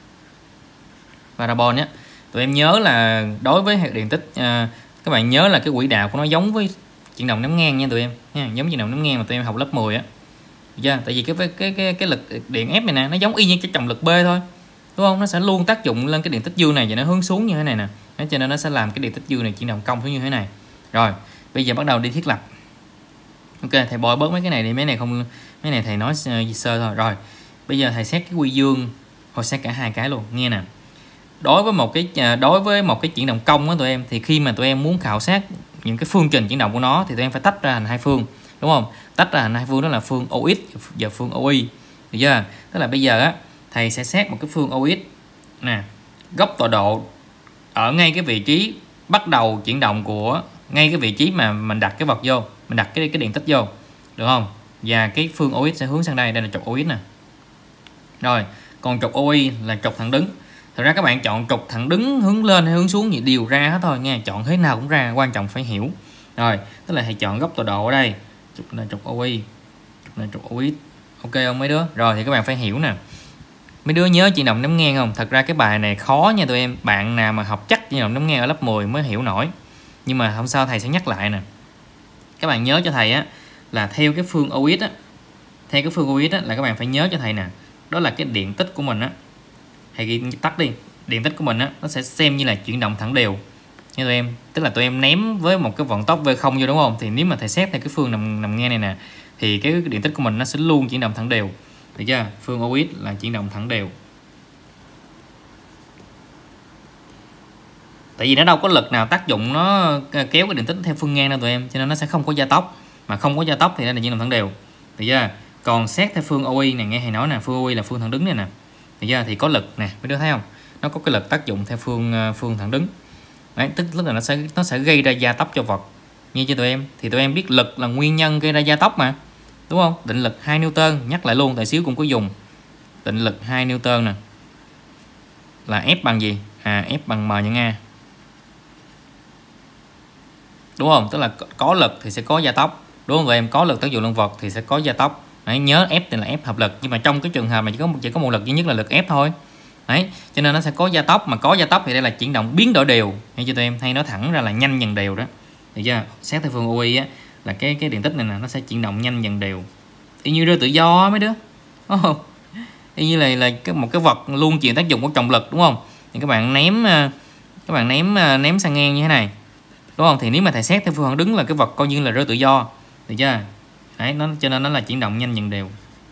Parabol nhé. Tụi em nhớ là đối với hệ điện tích, các bạn nhớ là cái quỹ đạo của nó giống với chuyển động nắm ngang nha tụi em nha, giống chuyển động nắm ngang mà tụi em học lớp 10 á. Được chưa? Tại vì cái lực điện ép này nè, nó giống y như cái trọng lực B thôi, đúng không? Nó sẽ luôn tác dụng lên cái điện tích dương này và nó hướng xuống như thế này nè. Thế cho nên nó sẽ làm cái điện tích dương này chuyển động cong xuống như thế này. Rồi, bây giờ bắt đầu đi thiết lập. Ok, thầy bôi bớt mấy cái này đi, mấy này thầy nói sơ thôi. Rồi, bây giờ thầy xét cái quy dương, hoặc xét cả hai cái luôn, nghe nè. Đối với một cái chuyển động cong á tụi em, thì khi mà tụi em muốn khảo sát những cái phương trình chuyển động của nó thì tụi em phải tách ra thành hai phương, đúng không? Tách ra thành hai phương, đó là phương OX và phương OY, được chưa? Tức là bây giờ á, thầy sẽ xét một cái phương OX nè, góc tọa độ ở ngay cái vị trí bắt đầu chuyển động của ngay cái vị trí mà mình đặt cái vật vô, mình đặt cái điện tích vô, được không? Và cái phương OX sẽ hướng sang đây, đây là trục OX nè. Rồi, còn trục OY là trục thẳng đứng. Thật ra các bạn chọn trục thẳng đứng hướng lên hay hướng xuống gì đều ra hết thôi nha, chọn thế nào cũng ra, quan trọng phải hiểu. Rồi, tức là thầy chọn góc tọa độ ở đây, trục là trục OY, trục là trục OX. Ok không mấy đứa? Rồi thì các bạn phải hiểu nè. Mấy đứa nhớ chuyển động nắm ngang không? Thật ra cái bài này khó nha tụi em. Bạn nào mà học chắc chuyển động nắm ngang ở lớp 10 mới hiểu nổi. Nhưng mà không sao, thầy sẽ nhắc lại nè. Các bạn nhớ cho thầy á là theo cái phương OX á, theo cái phương OX á là các bạn phải nhớ cho thầy nè, đó là cái điện tích của mình á. Thầy ghi tắt đi. Điện tích của mình á nó sẽ xem như là chuyển động thẳng đều nha tụi em. Tức là tụi em ném với một cái vận tốc V0 vô, đúng không? Thì nếu mà thầy xét theo cái phương nằm ngang này nè, thì cái điện tích của mình nó sẽ luôn chuyển động thẳng đều. Được chưa? Phương OX là chuyển động thẳng đều. Tại vì nó đâu có lực nào tác dụng nó kéo cái điện tích theo phương ngang đâu tụi em, cho nên nó sẽ không có gia tốc. Mà không có gia tốc thì đây là chuyển động thẳng đều. Được chưa? Còn xét theo phương OY này, nghe thầy nói nè, phương OY là phương thẳng đứng này nè. Được chưa? Thì có lực nè, mấy đứa thấy không? Nó có cái lực tác dụng theo phương thẳng đứng. Đấy, tức là nó sẽ gây ra gia tốc cho vật. Như cho tụi em thì tụi em biết lực là nguyên nhân gây ra gia tốc mà, đúng không? Định lực 2 Newton, nhắc lại luôn, tại xíu cũng có dùng. Định lực 2 Newton nè là F bằng gì? F bằng M nhân A. Đúng không? Tức là có lực thì sẽ có gia tốc, đúng không tụi em? Có lực tác dụng lên vật thì sẽ có gia tốc. Đấy, nhớ F thì là F hợp lực, nhưng mà trong cái trường hợp này chỉ có một lực duy nhất là lực F thôi. Đấy, cho nên nó sẽ có gia tốc, mà có gia tốc thì đây là chuyển động biến đổi đều, hay cho tụi em, hay nói thẳng ra là nhanh dần đều đó. Được chưa? Xét theo phương OI á là cái điện tích này nè, nó sẽ chuyển động nhanh dần đều. Y như rơi tự do mấy đứa. Y như là một cái vật luôn chịu tác dụng của trọng lực, đúng không? Thì các bạn ném sang ngang như thế này, đúng không? Thì nếu mà thầy xét theo phương thẳng đứng là cái vật coi như là rơi tự do. Được chưa? Đấy, cho nên nó là chuyển động nhanh dần đều.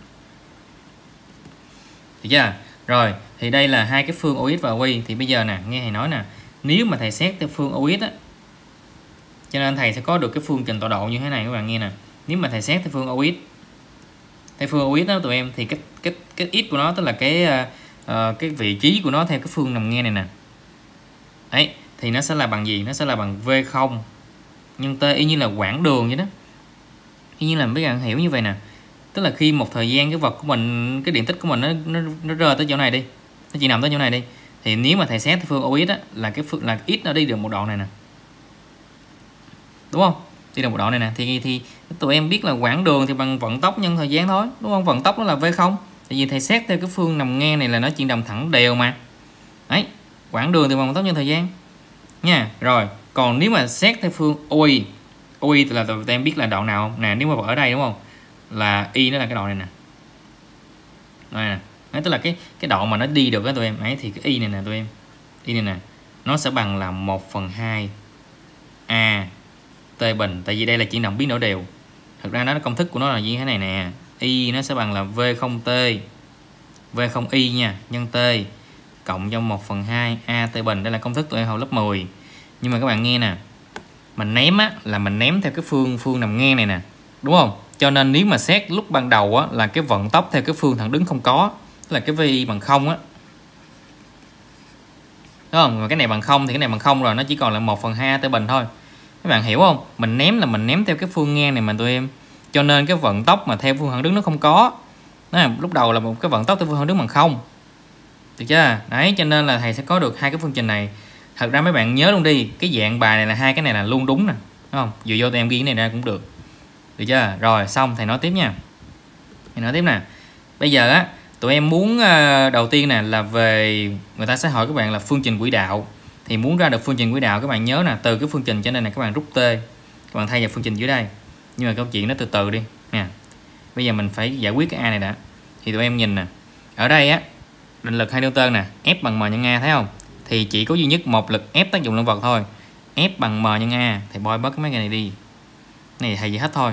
Được chưa? Rồi, thì đây là hai cái phương OX và OY. Thì bây giờ nè, nghe thầy nói nè, nếu mà thầy xét theo phương OX á, cho nên thầy sẽ có được cái phương trình tọa độ như thế này các bạn nghe nè. Nếu mà thầy xét theo phương OX, theo phương OX đó tụi em, thì cái x của nó, tức là cái vị trí của nó theo cái phương nằm ngang này nè. Đấy, thì nó sẽ là bằng gì? Nó sẽ là bằng V0 nhân T, y như là quãng đường vậy đó. Y như là mấy bạn hiểu như vậy nè. Tức là khi một thời gian cái vật của mình, cái điện tích của mình nó rơi tới chỗ này đi, nó chỉ nằm tới chỗ này đi, thì nếu mà thầy xét theo phương OX á là cái phương là x nó đi được một đoạn này nè, đúng không? Đi được một đoạn này nè, thì tụi em biết là quãng đường thì bằng vận tốc nhân thời gian thôi, đúng không? Vận tốc nó là V0. Tại vì thầy xét theo cái phương nằm ngang này là nó chuyển động thẳng đều mà. Đấy, quãng đường thì bằng vận tốc nhân thời gian nha. Rồi, còn nếu mà xét theo phương OY thì là tụi em biết là đoạn nào không? Nè, nếu mà ở đây đúng không? Là y nó là cái đoạn này nè. Đây nè, Đấy, tức là cái độ mà nó đi được đó tụi em ấy, thì cái y này nè tụi em, y này nè nó sẽ bằng là 1/2 a t bình, tại vì đây là chuyển động biến đổi đều. Thực ra nó công thức của nó là như thế này nè, y nó sẽ bằng là v0t v0y nha, nhân t cộng cho 1/2 a t bình. Đây là công thức tụi em học lớp 10. Nhưng mà các bạn nghe nè, mình ném á là mình ném theo cái phương nằm ngang này nè, đúng không? Cho nên nếu mà xét lúc ban đầu á là cái vận tốc theo cái phương thẳng đứng không có, tức là cái vi bằng 0 á, đúng không? Mà cái này bằng 0 thì cái này bằng 0 rồi, nó chỉ còn là 1/2 a t bình thôi. Các bạn hiểu không? Mình ném là mình ném theo cái phương ngang này mà tụi em. Cho nên cái vận tốc mà theo phương thẳng đứng nó không có. Đó, lúc đầu là một cái vận tốc theo phương thẳng đứng bằng 0. Được chưa? Đấy, cho nên là thầy sẽ có được hai cái phương trình này. Thật ra mấy bạn nhớ luôn đi, cái dạng bài này là hai cái này là luôn đúng nè, đúng không? Dựa vô tụi em ghi cái này ra cũng được. Được chưa? Rồi, xong thầy nói tiếp nha. Thầy nói tiếp nè. Bây giờ á, tụi em muốn đầu tiên nè là về, người ta sẽ hỏi các bạn là phương trình quỹ đạo. Thì muốn ra được phương trình quỹ đạo, các bạn nhớ nè, từ cái phương trình trên đây này các bạn rút t, các bạn thay vào phương trình dưới đây. Nhưng mà câu chuyện nó từ từ đi nè. Bây giờ mình phải giải quyết cái a này đã. Thì tụi em nhìn nè, ở đây á, định lực Newton nè, F bằng m nhân a, thấy không? Thì chỉ có duy nhất một lực ép tác dụng lên vật thôi, F bằng m nhân a. Thầy bôi bớt cái mấy cái này đi, này thầy gì hết thôi.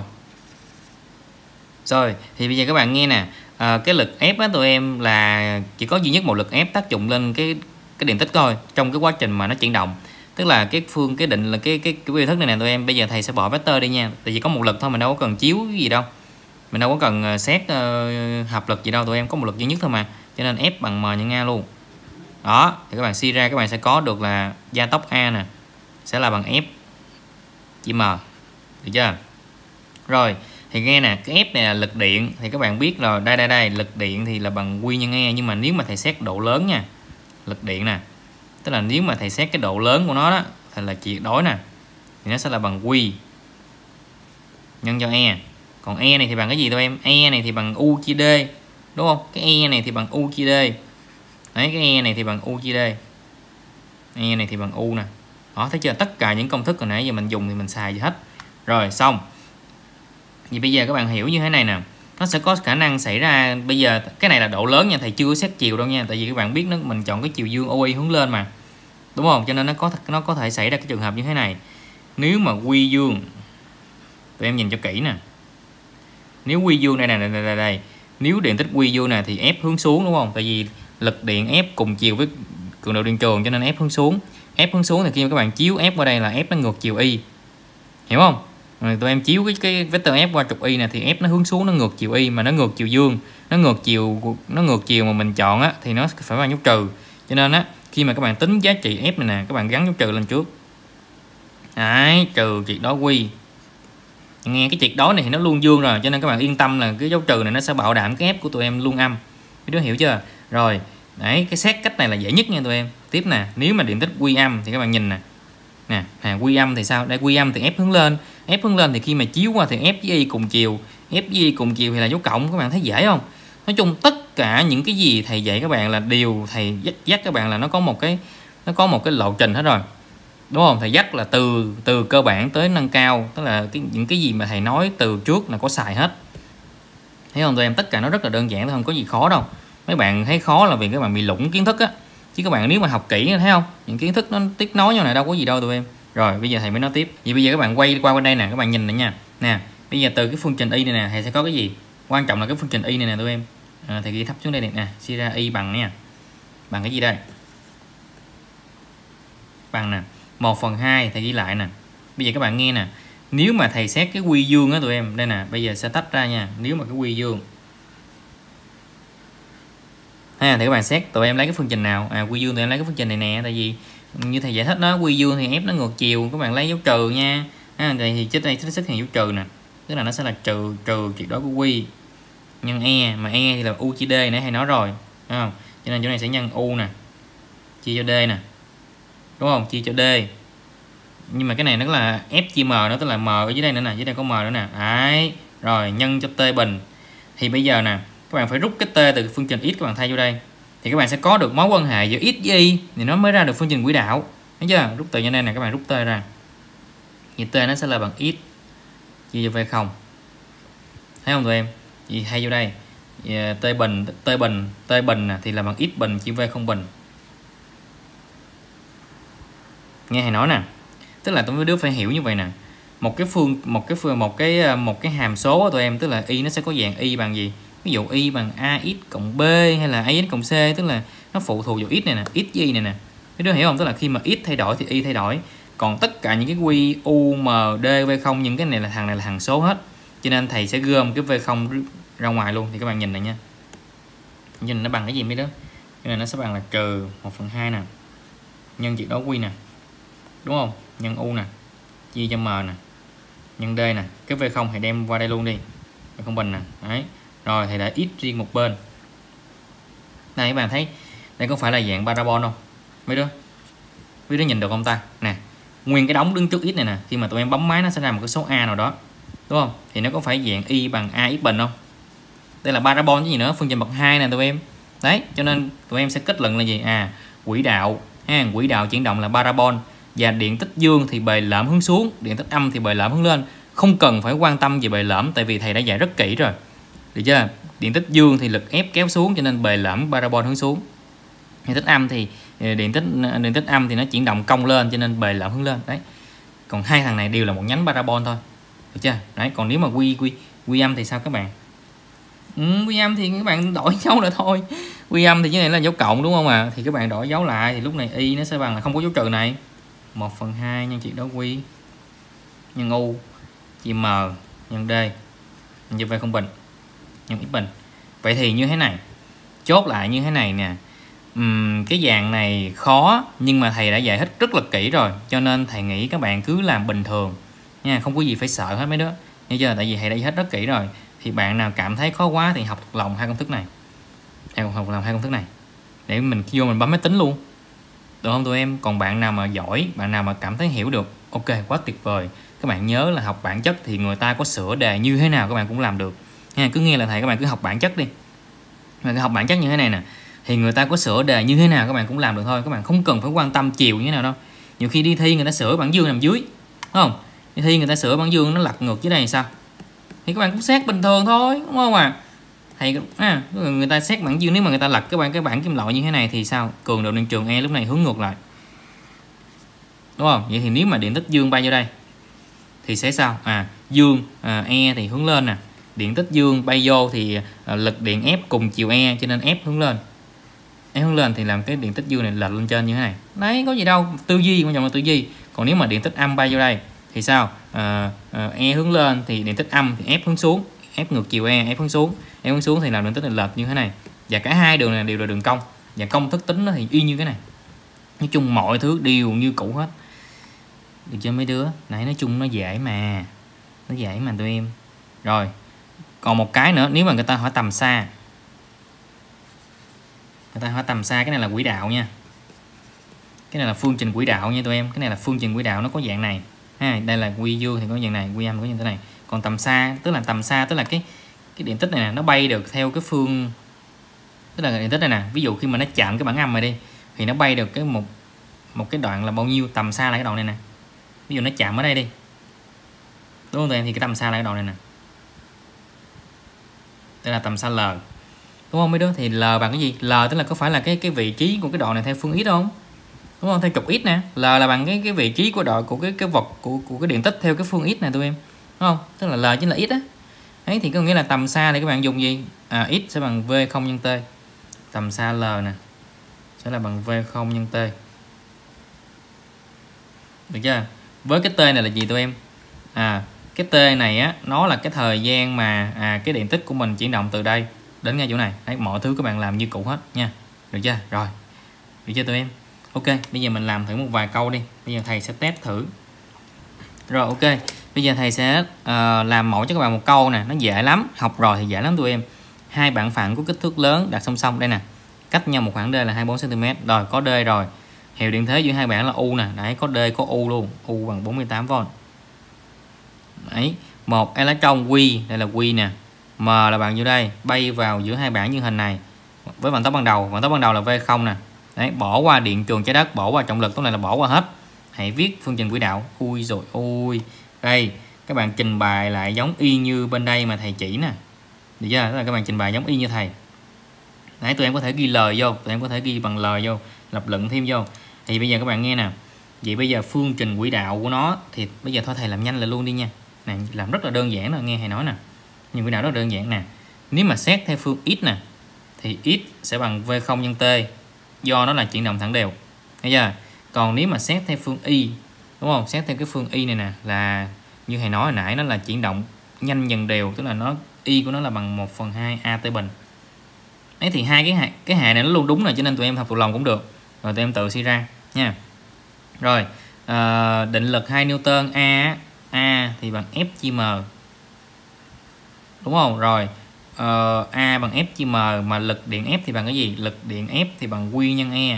Rồi thì bây giờ các bạn nghe nè, cái lực ép á tụi em là chỉ có duy nhất một lực ép tác dụng lên cái điện tích thôi trong cái quá trình mà nó chuyển động. Tức là cái định là cái biểu thức này nè tụi em. Bây giờ thầy sẽ bỏ vector đi nha, tại vì có một lực thôi, mình đâu có cần chiếu gì đâu, mình đâu có cần xét hợp lực gì đâu tụi em, có một lực duy nhất thôi mà, cho nên F bằng m nhân a luôn. Đó, thì các bạn suy ra các bạn sẽ có được là gia tốc a nè sẽ là bằng F chia m, được chưa? Rồi thì nghe nè, cái F này là lực điện thì các bạn biết rồi, đây lực điện thì là bằng Q nhân E. Nhưng mà nếu mà thầy xét độ lớn nha, lực điện nè, tức là nếu mà thầy xét cái độ lớn của nó đó thì là tuyệt đối nè, thì nó sẽ là bằng Q nhân cho E. Còn E này thì bằng cái gì tụi em? E này thì bằng U chia D, đúng không? Cái E này thì bằng U chia D. Đấy, cái E này thì bằng U chia D, E này thì bằng U nè. Đó, thấy chưa? Tất cả những công thức hồi nãy giờ mình dùng thì mình xài gì hết. Rồi xong. Vì bây giờ các bạn hiểu như thế này nè, nó sẽ có khả năng xảy ra, bây giờ cái này là độ lớn nha, thầy chưa có xét chiều đâu nha, tại vì các bạn biết mình chọn cái chiều dương OI hướng lên mà, đúng không? Cho nên nó có thể xảy ra cái trường hợp như thế này. Nếu mà quy dương, tụi em nhìn cho kỹ nè, nếu quy dương đây, nếu điện tích quy dương nè thì F hướng xuống, đúng không? Tại vì lực điện F cùng chiều với cường độ điện trường cho nên F hướng xuống. F hướng xuống thì khi mà các bạn chiếu F qua đây là F nó ngược chiều Y, hiểu không? Rồi tụi em chiếu cái vector F qua trục Y này thì F nó hướng xuống, nó ngược chiều Y, mà nó ngược chiều dương, nó ngược chiều mà mình chọn á thì nó phải bằng dấu trừ. Cho nên á, khi mà các bạn tính giá trị F này nè, các bạn gắn dấu trừ lên trước. Đấy, trừ tuyệt đối Q. Nghe cái tuyệt đối này thì nó luôn dương rồi, cho nên các bạn yên tâm là cái dấu trừ này nó sẽ bảo đảm cái F của tụi em luôn âm. Mấy đứa hiểu chưa? Rồi, đấy, cái xét cách này là dễ nhất nha tụi em. Tiếp nè, nếu mà điện tích Q âm thì các bạn nhìn nè. Nè, Q âm thì sao? Đây Q âm thì F hướng lên. F hướng lên thì khi mà chiếu qua thì F với Y cùng chiều. F với Y cùng chiều thì là dấu cộng, các bạn thấy dễ không? Nói chung tất cả những cái gì thầy dạy các bạn là điều thầy dắt các bạn là nó có một cái lộ trình hết rồi. Đúng không? Thầy dắt là từ cơ bản tới nâng cao, tức là những cái gì mà thầy nói từ trước là có xài hết. Thấy không tụi em? Tất cả nó rất là đơn giản, không có gì khó đâu. Mấy bạn thấy khó là vì các bạn bị lủng kiến thức á. Chứ các bạn nếu mà học kỹ thấy không? Những kiến thức nó tiếp nối nhau này đâu có gì đâu tụi em. Rồi bây giờ thầy mới nói tiếp. Vậy bây giờ các bạn quay qua bên đây nè, các bạn nhìn này nha. Nè, bây giờ từ cái phương trình Y này nè, thầy sẽ có cái gì? Quan trọng là cái phương trình Y này nè tụi em. Thầy ghi thấp xuống đây nè, suy ra Y bằng nha. Bằng cái gì đây? Bằng nè, 1/2 thầy ghi lại nè. Bây giờ các bạn nghe nè, nếu mà thầy xét cái quy dương á tụi em, đây nè, bây giờ sẽ tách ra nha. Nếu mà cái quy dương thì các bạn xét tụi em lấy cái phương trình nào? Quy dương tụi em lấy cái phương trình này nè, tại vì như thầy giải thích đó, quy dương thì F nó ngược chiều, các bạn lấy dấu trừ nha. Thì trên đây sẽ xuất hiện dấu trừ nè, tức là nó sẽ là trừ tuyệt đối của Q nhân E, mà E thì là U chia D nãy thầy nói rồi, đúng không? Cho nên chỗ này sẽ nhân U nè, chia cho D nè, đúng không? Chia cho D. Nhưng mà cái này nó là F chia M nữa, tức là M ở dưới đây nữa nè, dưới đây có M nữa nè. Đấy, rồi nhân cho T bình. Thì bây giờ nè, các bạn phải rút cái T từ phương trình X, các bạn thay vô đây. Thì các bạn sẽ có được mối quan hệ giữa X với Y, thì nó mới ra được phương trình quỹ đạo. Thấy chưa? Rút từ trên đây nè, các bạn rút T ra. Thì T nó sẽ là bằng X chia cho V0. Thấy không tụi em? Thì thay vô đây. T bình thì là bằng x bình chia v không bình. Nghe thầy nói nè, tức là tụi đứa phải hiểu như vậy nè. Một cái hàm số của tụi em, tức là y nó sẽ có dạng y bằng gì? Ví dụ y bằng ax cộng b hay là ax cộng c, tức là nó phụ thuộc vào x này nè, x với y này nè. Mấy đứa hiểu không? Tức là khi mà x thay đổi thì y thay đổi. Còn tất cả những cái q, u, m, d, v0, những cái này là thằng số hết. Cho nên thầy sẽ gom cái v0 ra ngoài luôn. Thì các bạn nhìn này nha. Nhìn nó bằng cái gì mấy đứa? Cái này nó sẽ bằng là trừ 1/2 nè, nhân chiếc đó q nè, đúng không? Nhân u nè, chia cho m nè, nhân d nè. Cái v0 thì đem qua đây luôn đi, v0 bình nè. Đấy. Rồi thầy để x riêng một bên. Đây các bạn thấy, đây có phải là dạng parabol không? Mấy đứa nhìn được không ta? Nè, nguyên cái đống đứng trước x này nè, khi mà tụi em bấm máy nó sẽ ra một cái số a nào đó, đúng không? Thì nó có phải dạng y bằng ax bình không? Đây là parabol chứ gì nữa, phương trình bậc 2 nè tụi em. Đấy, cho nên tụi em sẽ kết luận là gì? Quỹ đạo ha, quỹ đạo chuyển động là parabol, và điện tích dương thì bề lõm hướng xuống, điện tích âm thì bề lõm hướng lên. Không cần phải quan tâm về bề lõm, tại vì thầy đã dạy rất kỹ rồi. Được chưa? Điện tích dương thì lực ép kéo xuống, cho nên bề lõm parabol hướng xuống. Điện tích âm thì điện tích âm thì nó chuyển động cong lên, cho nên bề lõm hướng lên. Đấy. Còn hai thằng này đều là một nhánh parabol thôi. Được chưa? Đấy, còn nếu mà quy âm thì sao các bạn? Quy âm thì các bạn đổi dấu lại thôi. Quy âm thì cái này là dấu cộng đúng không ạ? Thì các bạn đổi dấu lại thì lúc này y nó sẽ bằng là không có dấu trừ này. 1/2 nhân chiếc đó q nhân u chia m nhân d nhân v không bình nhân x bình. Vậy thì như thế này, chốt lại như thế này nè. Cái dạng này khó nhưng mà thầy đã giải thích rất là kỹ rồi, cho nên thầy nghĩ các bạn cứ làm bình thường nha, không có gì phải sợ hết mấy đứa. Nghe chưa? Tại vì thầy đã giải thích rất kỹ rồi. Thì bạn nào cảm thấy khó quá thì học thuộc lòng hai công thức này. Học lòng hai công thức này để mình vô mình bấm máy tính luôn. Được không tụi em? Còn bạn nào mà giỏi, bạn nào mà cảm thấy hiểu được, ok, quá tuyệt vời. Các bạn nhớ là học bản chất thì người ta có sửa đề như thế nào các bạn cũng làm được nha. Cứ nghe là thầy, các bạn cứ học bản chất đi. Các bạn học bản chất như thế này nè, thì người ta có sửa đề như thế nào các bạn cũng làm được thôi. Các bạn không cần phải quan tâm chiều như thế nào đâu. Nhiều khi đi thi người ta sửa bảng dương nằm dưới, đúng không? Đi thi người ta sửa bảng dương nó lật ngược dưới đây thì sao? Thì các bạn cũng xét bình thường thôi, đúng không ạ? Thầy người ta xét bảng dương, nếu mà người ta lật cái bảng kim loại như thế này thì sao? Cường độ điện trường E lúc này hướng ngược lại, đúng không? Vậy thì nếu mà điện tích dương bay vô đây thì sẽ sao? Dương E thì hướng lên nè, điện tích dương bay vô thì lực điện F cùng chiều E, cho nên F hướng lên. F hướng lên thì làm cái điện tích dương này lệch lên trên như thế này. Đấy, có gì đâu, tư duy, quan trọng là tư duy. Còn nếu mà điện tích âm bay vô đây thì sao? E hướng lên thì điện tích âm thì F hướng xuống, F ngược chiều E, F hướng xuống. F hướng xuống thì làm điện tích này lệch như thế này. Và cả hai đường này đều là đường cong, và công thức tính nó thì y như cái này. Nói chung mọi thứ đều như cũ hết. Được chưa mấy đứa? Nãy nói chung nó dễ mà. Nó dễ mà tụi em. Rồi, còn một cái nữa, nếu mà người ta hỏi tầm xa. Người ta hỏi tầm xa, cái này là quỹ đạo nha. Cái này là phương trình quỹ đạo nha tụi em. Cái này là phương trình quỹ đạo, nó có dạng này. Đây là quy dương thì có dạng này, quy âm có dạng thế này. Còn tầm xa, tức là cái điện tích này nè, nó bay được theo cái phương, tức là điện tích này nè, ví dụ khi mà nó chạm cái bảng âm này đi thì nó bay được một cái đoạn là bao nhiêu, tầm xa là cái đoạn này nè. Ví dụ nó chạm ở đây đi, đúng không tụi em? Thì cái tầm xa là cái đoạn này nè. Đây là tầm xa L, đúng không mấy đứa? Thì L bằng cái gì? L tức là có phải là cái vị trí của cái đoạn này theo phương x không? Đúng không? Theo trục x nè. L là bằng cái vị trí của đoạn của cái vật của cái điện tích theo cái phương x này tụi em. Đúng không? Tức là L chính là x á. Đấy thì có nghĩa là tầm xa thì các bạn dùng gì? X sẽ bằng V0 nhân T. Tầm xa L nè sẽ là bằng V0 nhân T. Được chưa? Với cái T này là gì tụi em? Cái T này á, nó là cái thời gian mà cái điện tích của mình chuyển động từ đây đến ngay chỗ này. Đấy, mọi thứ các bạn làm như cũ hết nha. Được chưa? Rồi. Được chưa tụi em? Ok, bây giờ mình làm thử một vài câu đi. Bây giờ thầy sẽ test thử. Rồi ok. Bây giờ thầy sẽ làm mẫu cho các bạn một câu nè, nó dễ lắm, học rồi thì dễ lắm tụi em. Hai bạn phẳng có kích thước lớn đặt song song đây nè. Cách nhau một khoảng D là 24 cm. Rồi có D rồi. Hiệu điện thế giữa hai bạn là U nè. Đấy, có D có U luôn. U bằng 48V. Đấy, một electron Q, đây là Q nè. M là bạn vô đây, bay vào giữa hai bảng như hình này. Với vận tốc ban đầu là V0 nè. Đấy, bỏ qua điện trường trái đất, bỏ qua trọng lực, tóm lại là bỏ qua hết. Hãy viết phương trình quỹ đạo. Ui rồi ôi. Đây, các bạn trình bày lại giống y như bên đây mà thầy chỉ nè. được chưa? Tức là các bạn trình bày giống y như thầy. Đấy, tụi em có thể ghi lời vô, tụi em có thể ghi bằng lời vô, lập luận thêm vô. Thì bây giờ các bạn nghe nè, vậy bây giờ phương trình quỹ đạo của nó thì bây giờ thôi thầy làm nhanh lại luôn đi nha. Nè, làm rất là đơn giản rồi, nghe thầy nói nè. Nhưng quỹ đạo rất là đơn giản nè. Nếu mà xét theo phương x nè thì x sẽ bằng v0 nhân t, do nó là chuyển động thẳng đều. Thấy chưa? Còn nếu mà xét theo phương y, đúng không? Xét theo cái phương y này nè là như thầy nói hồi nãy, nó là chuyển động nhanh dần đều, tức là nó y của nó là bằng 1/2 a t bình. Ấy thì hai cái hệ này nó luôn đúng rồi, cho nên tụi em học thuộc lòng cũng được. Rồi tụi em tự suy ra nha. Rồi định lực 2 Newton A thì bằng F chia M, đúng không? Rồi A bằng F chia M, mà lực điện F thì bằng cái gì? Lực điện F thì bằng Q nhân E.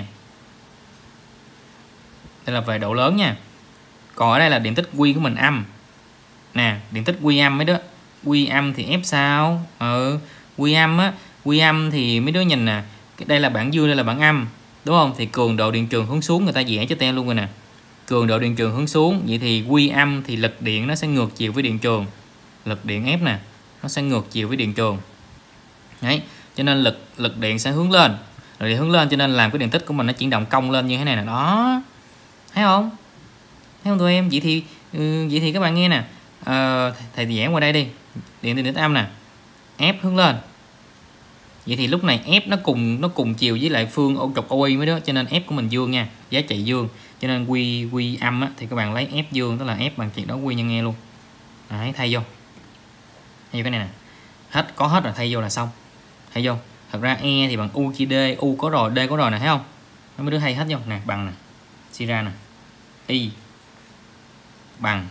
Đây là về độ lớn nha. Còn ở đây là điện tích Q của mình âm nè, điện tích Q âm mấy đứa. Q âm thì F sao? Q âm á, Q âm thì mấy đứa nhìn nè, đây là bảng dương, đây là bảng âm, đúng không? Thì cường độ điện trường hướng xuống, người ta vẽ cho tem luôn rồi nè. Cường độ điện trường hướng xuống, vậy thì Q âm thì lực điện nó sẽ ngược chiều với điện trường. Lực điện F nè, nó sẽ ngược chiều với điện trường. Đấy, cho nên lực điện sẽ hướng lên. Lực điện hướng lên cho nên làm cái điện tích của mình nó chuyển động cong lên như thế này nè. Đó. Thấy không? Thấy không tụi em? Vậy thì các bạn nghe nè. Thầy vẽ qua đây đi. Điện tích âm nè. F hướng lên. Vậy thì lúc này F nó cùng chiều với lại phương ô trục OI mới đó, cho nên F của mình dương nha, giá trị dương. Cho nên Q âm á, thì các bạn lấy F dương, tức là F bằng chuyện đó Q nhân E luôn. Đấy, thay vô. Thay vô cái này nè. Có hết rồi, thay vô là xong. Thay vô. Thật ra E thì bằng U chia D, U có rồi, D có rồi nè, thấy không? Nó mấy đứa hay hết vô nè, bằng nè. Suy ra nè. Y bằng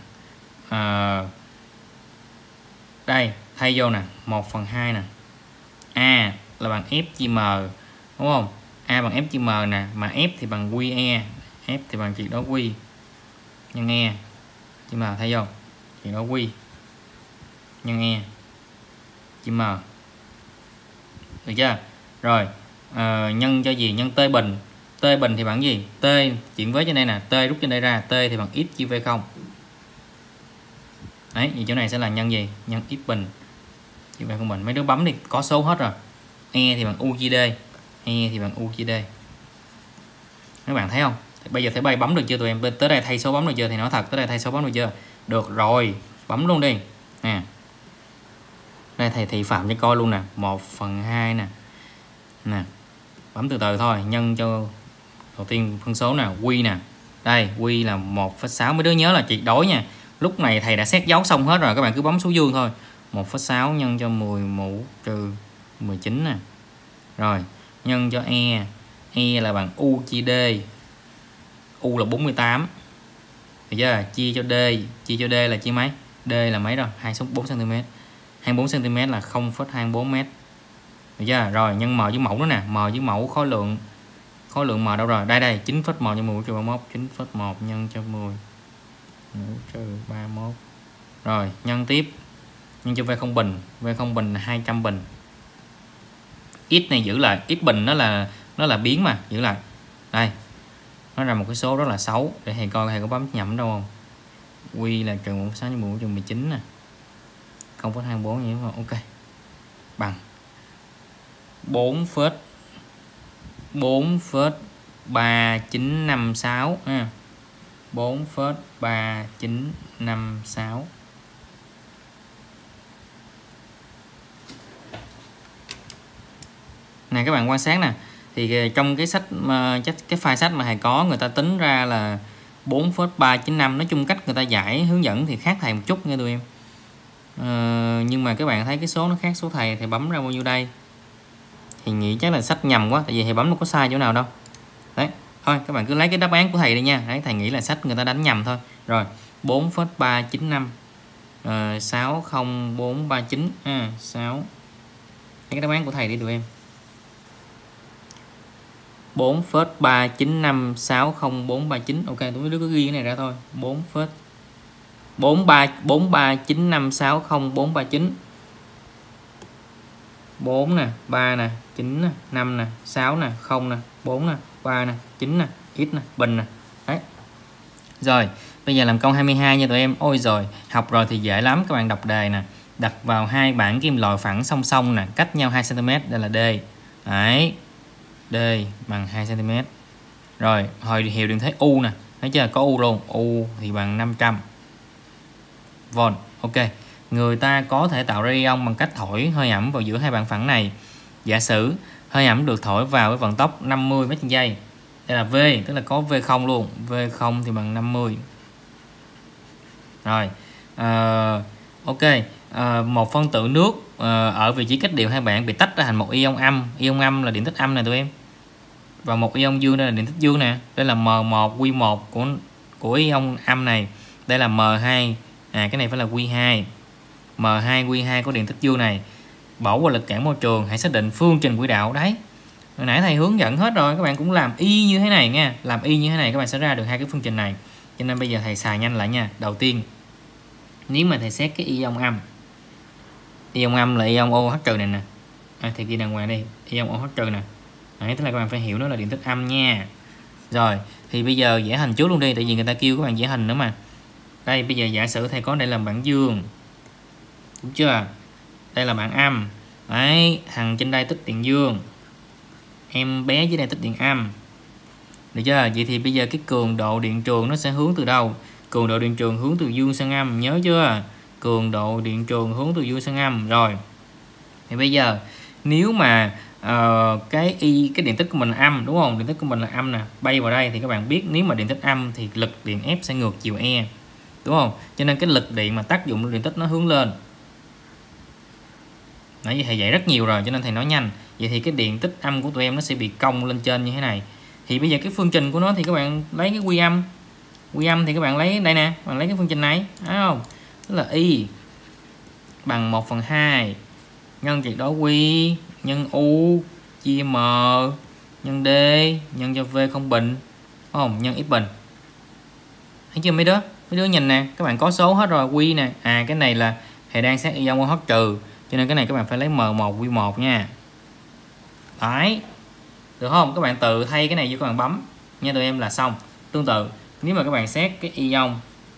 đây, thay vô nè, 1/2 nè. A là bằng F chia M, đúng không? A bằng F chia M nè, mà F thì bằng QE, F thì bằng chuyện đó Q nhân E chia M, thay vô chuyện đó Q nhân E chia M, được chưa? Rồi nhân cho gì? Nhân T bình. T bình thì bằng gì? T chuyển với trên đây nè, T rút trên đây ra, T thì bằng x chia V0. Đấy, vì chỗ này sẽ là nhân gì? Nhân x bình chia V của mình. Mấy đứa bấm đi, có số hết rồi. E thì bằng U chia D, E thì bằng U chia D. Các bạn thấy không? Bây giờ thầy bay bấm được chưa tụi em? Tới đây thay số bấm được chưa? Thì nói thật, tới đây thay số bấm được chưa? Được rồi, bấm luôn đi nè. Đây thầy thị phạm cho coi luôn nè, 1/2 nè. Nè, bấm từ từ thôi, nhân cho đầu tiên phân số nào, Q nè. Đây, Q là 1,6. Mấy đứa nhớ là tuyệt đối nha. Lúc này thầy đã xét dấu xong hết rồi, các bạn cứ bấm số dương thôi. 1,6 nhân cho 10 mũ trừ 19 nè. Rồi, nhân cho E. E là bằng U chia D. U là 48. Được chưa? Chia cho D. Chia cho D là chia mấy? D là mấy rồi? 24 cm. 24 cm là 0,24 m. Được chưa? Rồi, nhân M với mẫu đó nè. M với mẫu khối lượng M đâu rồi? Đây, 9,1 nhân 10 trừ 31. 9,1 nhân cho 10 mũ trừ 31. Rồi, nhân tiếp. Nhân cho V0 bình. V0 bình là 200 bình. X này giữ lại, X bình nó là biến mà, giữ lại. Đây. Nó ra một cái số rất là xấu, để thầy coi thầy có bấm nhầm đâu không. Q là trừ 1,6 nhân 10 trừ 19 nè. 0,24 như vậy. Ok. Bằng 4,3956 ha. 4,3956. Nè các bạn quan sát nè, thì trong cái sách cái file sách mà thầy có, người ta tính ra là 4,395. Nói chung cách người ta giải hướng dẫn thì khác thầy một chút nha tụi em. Nhưng mà các bạn thấy cái số nó khác số thầy bấm ra bao nhiêu đây thì nghĩ chắc là sách nhầm quá, tại vì thầy bấm nó có sai chỗ nào đâu. Đấy, thôi các bạn cứ lấy cái đáp án của thầy đi nha. Đấy, thầy nghĩ là sách người ta đánh nhầm thôi. Rồi, 4,395 60439 6. Cái đáp án của thầy đi tụi em. 4,395604039. Ok, tụi đứa cứ ghi cái này ra thôi. 4,439560439. 4 nè, 3 nè, 9 nè, 5 nè, 6 nè, 0 nè, 4 nè, 3 nè, 9 nè, x nè, bình nè. Đấy. Rồi, bây giờ làm câu 22 nha tụi em. Ôi rồi, học rồi thì dễ lắm, các bạn đọc đề nè. đặt vào hai bảng kim loại phẳng song song nè, cách nhau 2 cm, đây là D. Đấy, D bằng 2 cm. Rồi, hồi hiệu điện thế U nè, thấy chưa, có U luôn, U thì bằng 500V. Ok, người ta có thể tạo ra ion bằng cách thổi hơi ẩm vào giữa hai bảng phẳng này. Giả sử hơi ẩm được thổi vào với vận tốc 50 m/giây. Đây là V, tức là có V0 luôn, V0 thì bằng 50. Rồi, ok, một phân tử nước ở vị trí cách đều hai bảng bị tách ra thành một ion âm. Ion âm là điện tích âm này tụi em. Và một ion dương đây là điện tích dương nè. Đây là M1Q1 của ion âm này. Đây là M2. Cái này phải là Q2. M2Q2 có điện tích dương này. Bỏ qua lực cản môi trường, hãy xác định phương trình quỹ đạo. Đấy, hồi nãy thầy hướng dẫn hết rồi, các bạn cũng làm y như thế này nha. Làm y như thế này các bạn sẽ ra được hai cái phương trình này. Cho nên bây giờ thầy xài nhanh lại nha. Đầu tiên, nếu mà thầy xét cái ion âm là ion OH trừ này nè. Thì ghi đàng hoàng đi, ion OH trừ nè. Đấy, tức là các bạn phải hiểu nó là điện tích âm nha. Rồi, thì bây giờ vẽ hình trước luôn đi, tại vì người ta kêu các bạn vẽ hình nữa mà. Đây, bây giờ giả sử thầy có đây là bảng dương, đúng chưa? Đây là bảng âm. Đấy, thằng trên đây tích điện dương, em bé dưới đây tích điện âm. Được chưa? Vậy thì bây giờ cái cường độ điện trường nó sẽ hướng từ đâu? Cường độ điện trường hướng từ dương sang âm, nhớ chưa? Cường độ điện trường hướng từ dương sang âm. Rồi, thì bây giờ nếu mà cái điện tích của mình là âm, đúng không? Điện tích của mình là âm nè, bay vào đây thì các bạn biết nếu mà điện tích âm thì lực điện F sẽ ngược chiều E, đúng không? Cho nên cái lực điện mà tác dụng lên điện tích nó hướng lên. Nãy giờ thầy dạy rất nhiều rồi cho nên thầy nói nhanh. Vậy thì cái điện tích âm của tụi em nó sẽ bị cong lên trên như thế này. Thì bây giờ cái phương trình của nó thì các bạn lấy cái quy âm thì các bạn lấy đây nè, bạn lấy cái phương trình này, thấy không? Tức là Y bằng 1/2 nhân tuyệt đối Q nhân U chia M nhân D nhân cho V không bình, đúng không? Nhân x bình. Thấy chưa mấy đứa nhìn nè, các bạn có số hết rồi. Q nè, cái này là thầy đang xét ion OH trừ, cho nên cái này các bạn phải lấy M1Q1 nha. Đấy, được không? Các bạn tự thay cái này vô, các bạn bấm nha tụi em là xong. Tương tự nếu mà các bạn xét cái ion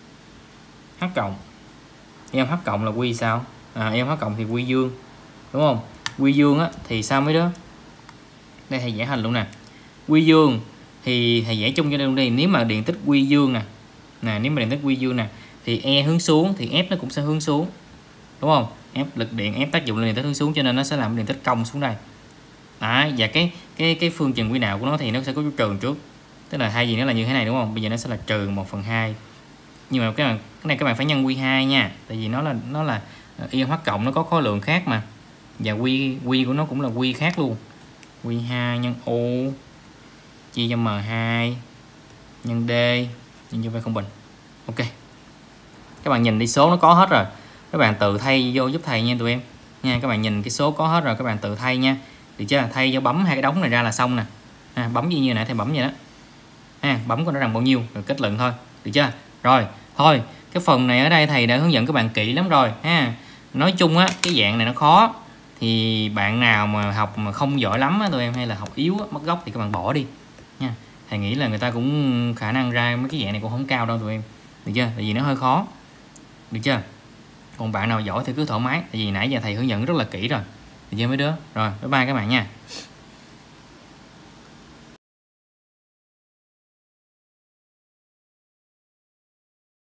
H cộng, ion H cộng là Q sao? Ion H cộng thì Q dương, đúng không? Q dương á thì sao mấy đứa? Đây thầy vẽ hình luôn nè. Q dương thì thầy vẽ chung cho luôn đi. Nếu mà điện tích Q dương nè, nếu mà điện tích Q dương nè thì E hướng xuống thì F nó cũng sẽ hướng xuống, đúng không? Lực điện F tác dụng lên điện tích hướng xuống, cho nên nó sẽ làm điện tích cong xuống đây. Và cái phương trình quỹ đạo của nó thì nó sẽ có dấu trừ trước, tức là hai gì nó là như thế này, đúng không? Bây giờ nó sẽ là trừ 1/2. Nhưng mà cái này các bạn phải nhân Q2 nha, tại vì nó là ion H cộng, nó có khối lượng khác mà, và Q của nó cũng là Q khác luôn. Q2 nhân U chia cho M2 nhân D nhân cho V không bình. Ok, các bạn nhìn đi, số nó có hết rồi, các bạn tự thay vô giúp thầy nha tụi em nha. Các bạn nhìn cái số có hết rồi, các bạn tự thay nha, được chưa? Thay vô bấm hai cái đống này ra là xong nè. Bấm như nãy thầy bấm vậy đó. Bấm coi nó rằng bao nhiêu rồi kết luận thôi, được chưa? Rồi thôi, cái phần này ở đây thầy đã hướng dẫn các bạn kỹ lắm rồi ha. Nói chung á, cái dạng này nó khó, thì bạn nào mà học mà không giỏi lắm á tụi em, hay là học yếu á, mất gốc thì các bạn bỏ đi nha. Thầy nghĩ là người ta cũng khả năng ra mấy cái dạng này cũng không cao đâu tụi em, được chưa? Tại vì nó hơi khó, được chưa? Còn bạn nào giỏi thì cứ thoải mái, tại vì nãy giờ thầy hướng dẫn rất là kỹ rồi, được chưa mấy đứa? Rồi bye bye các bạn nha.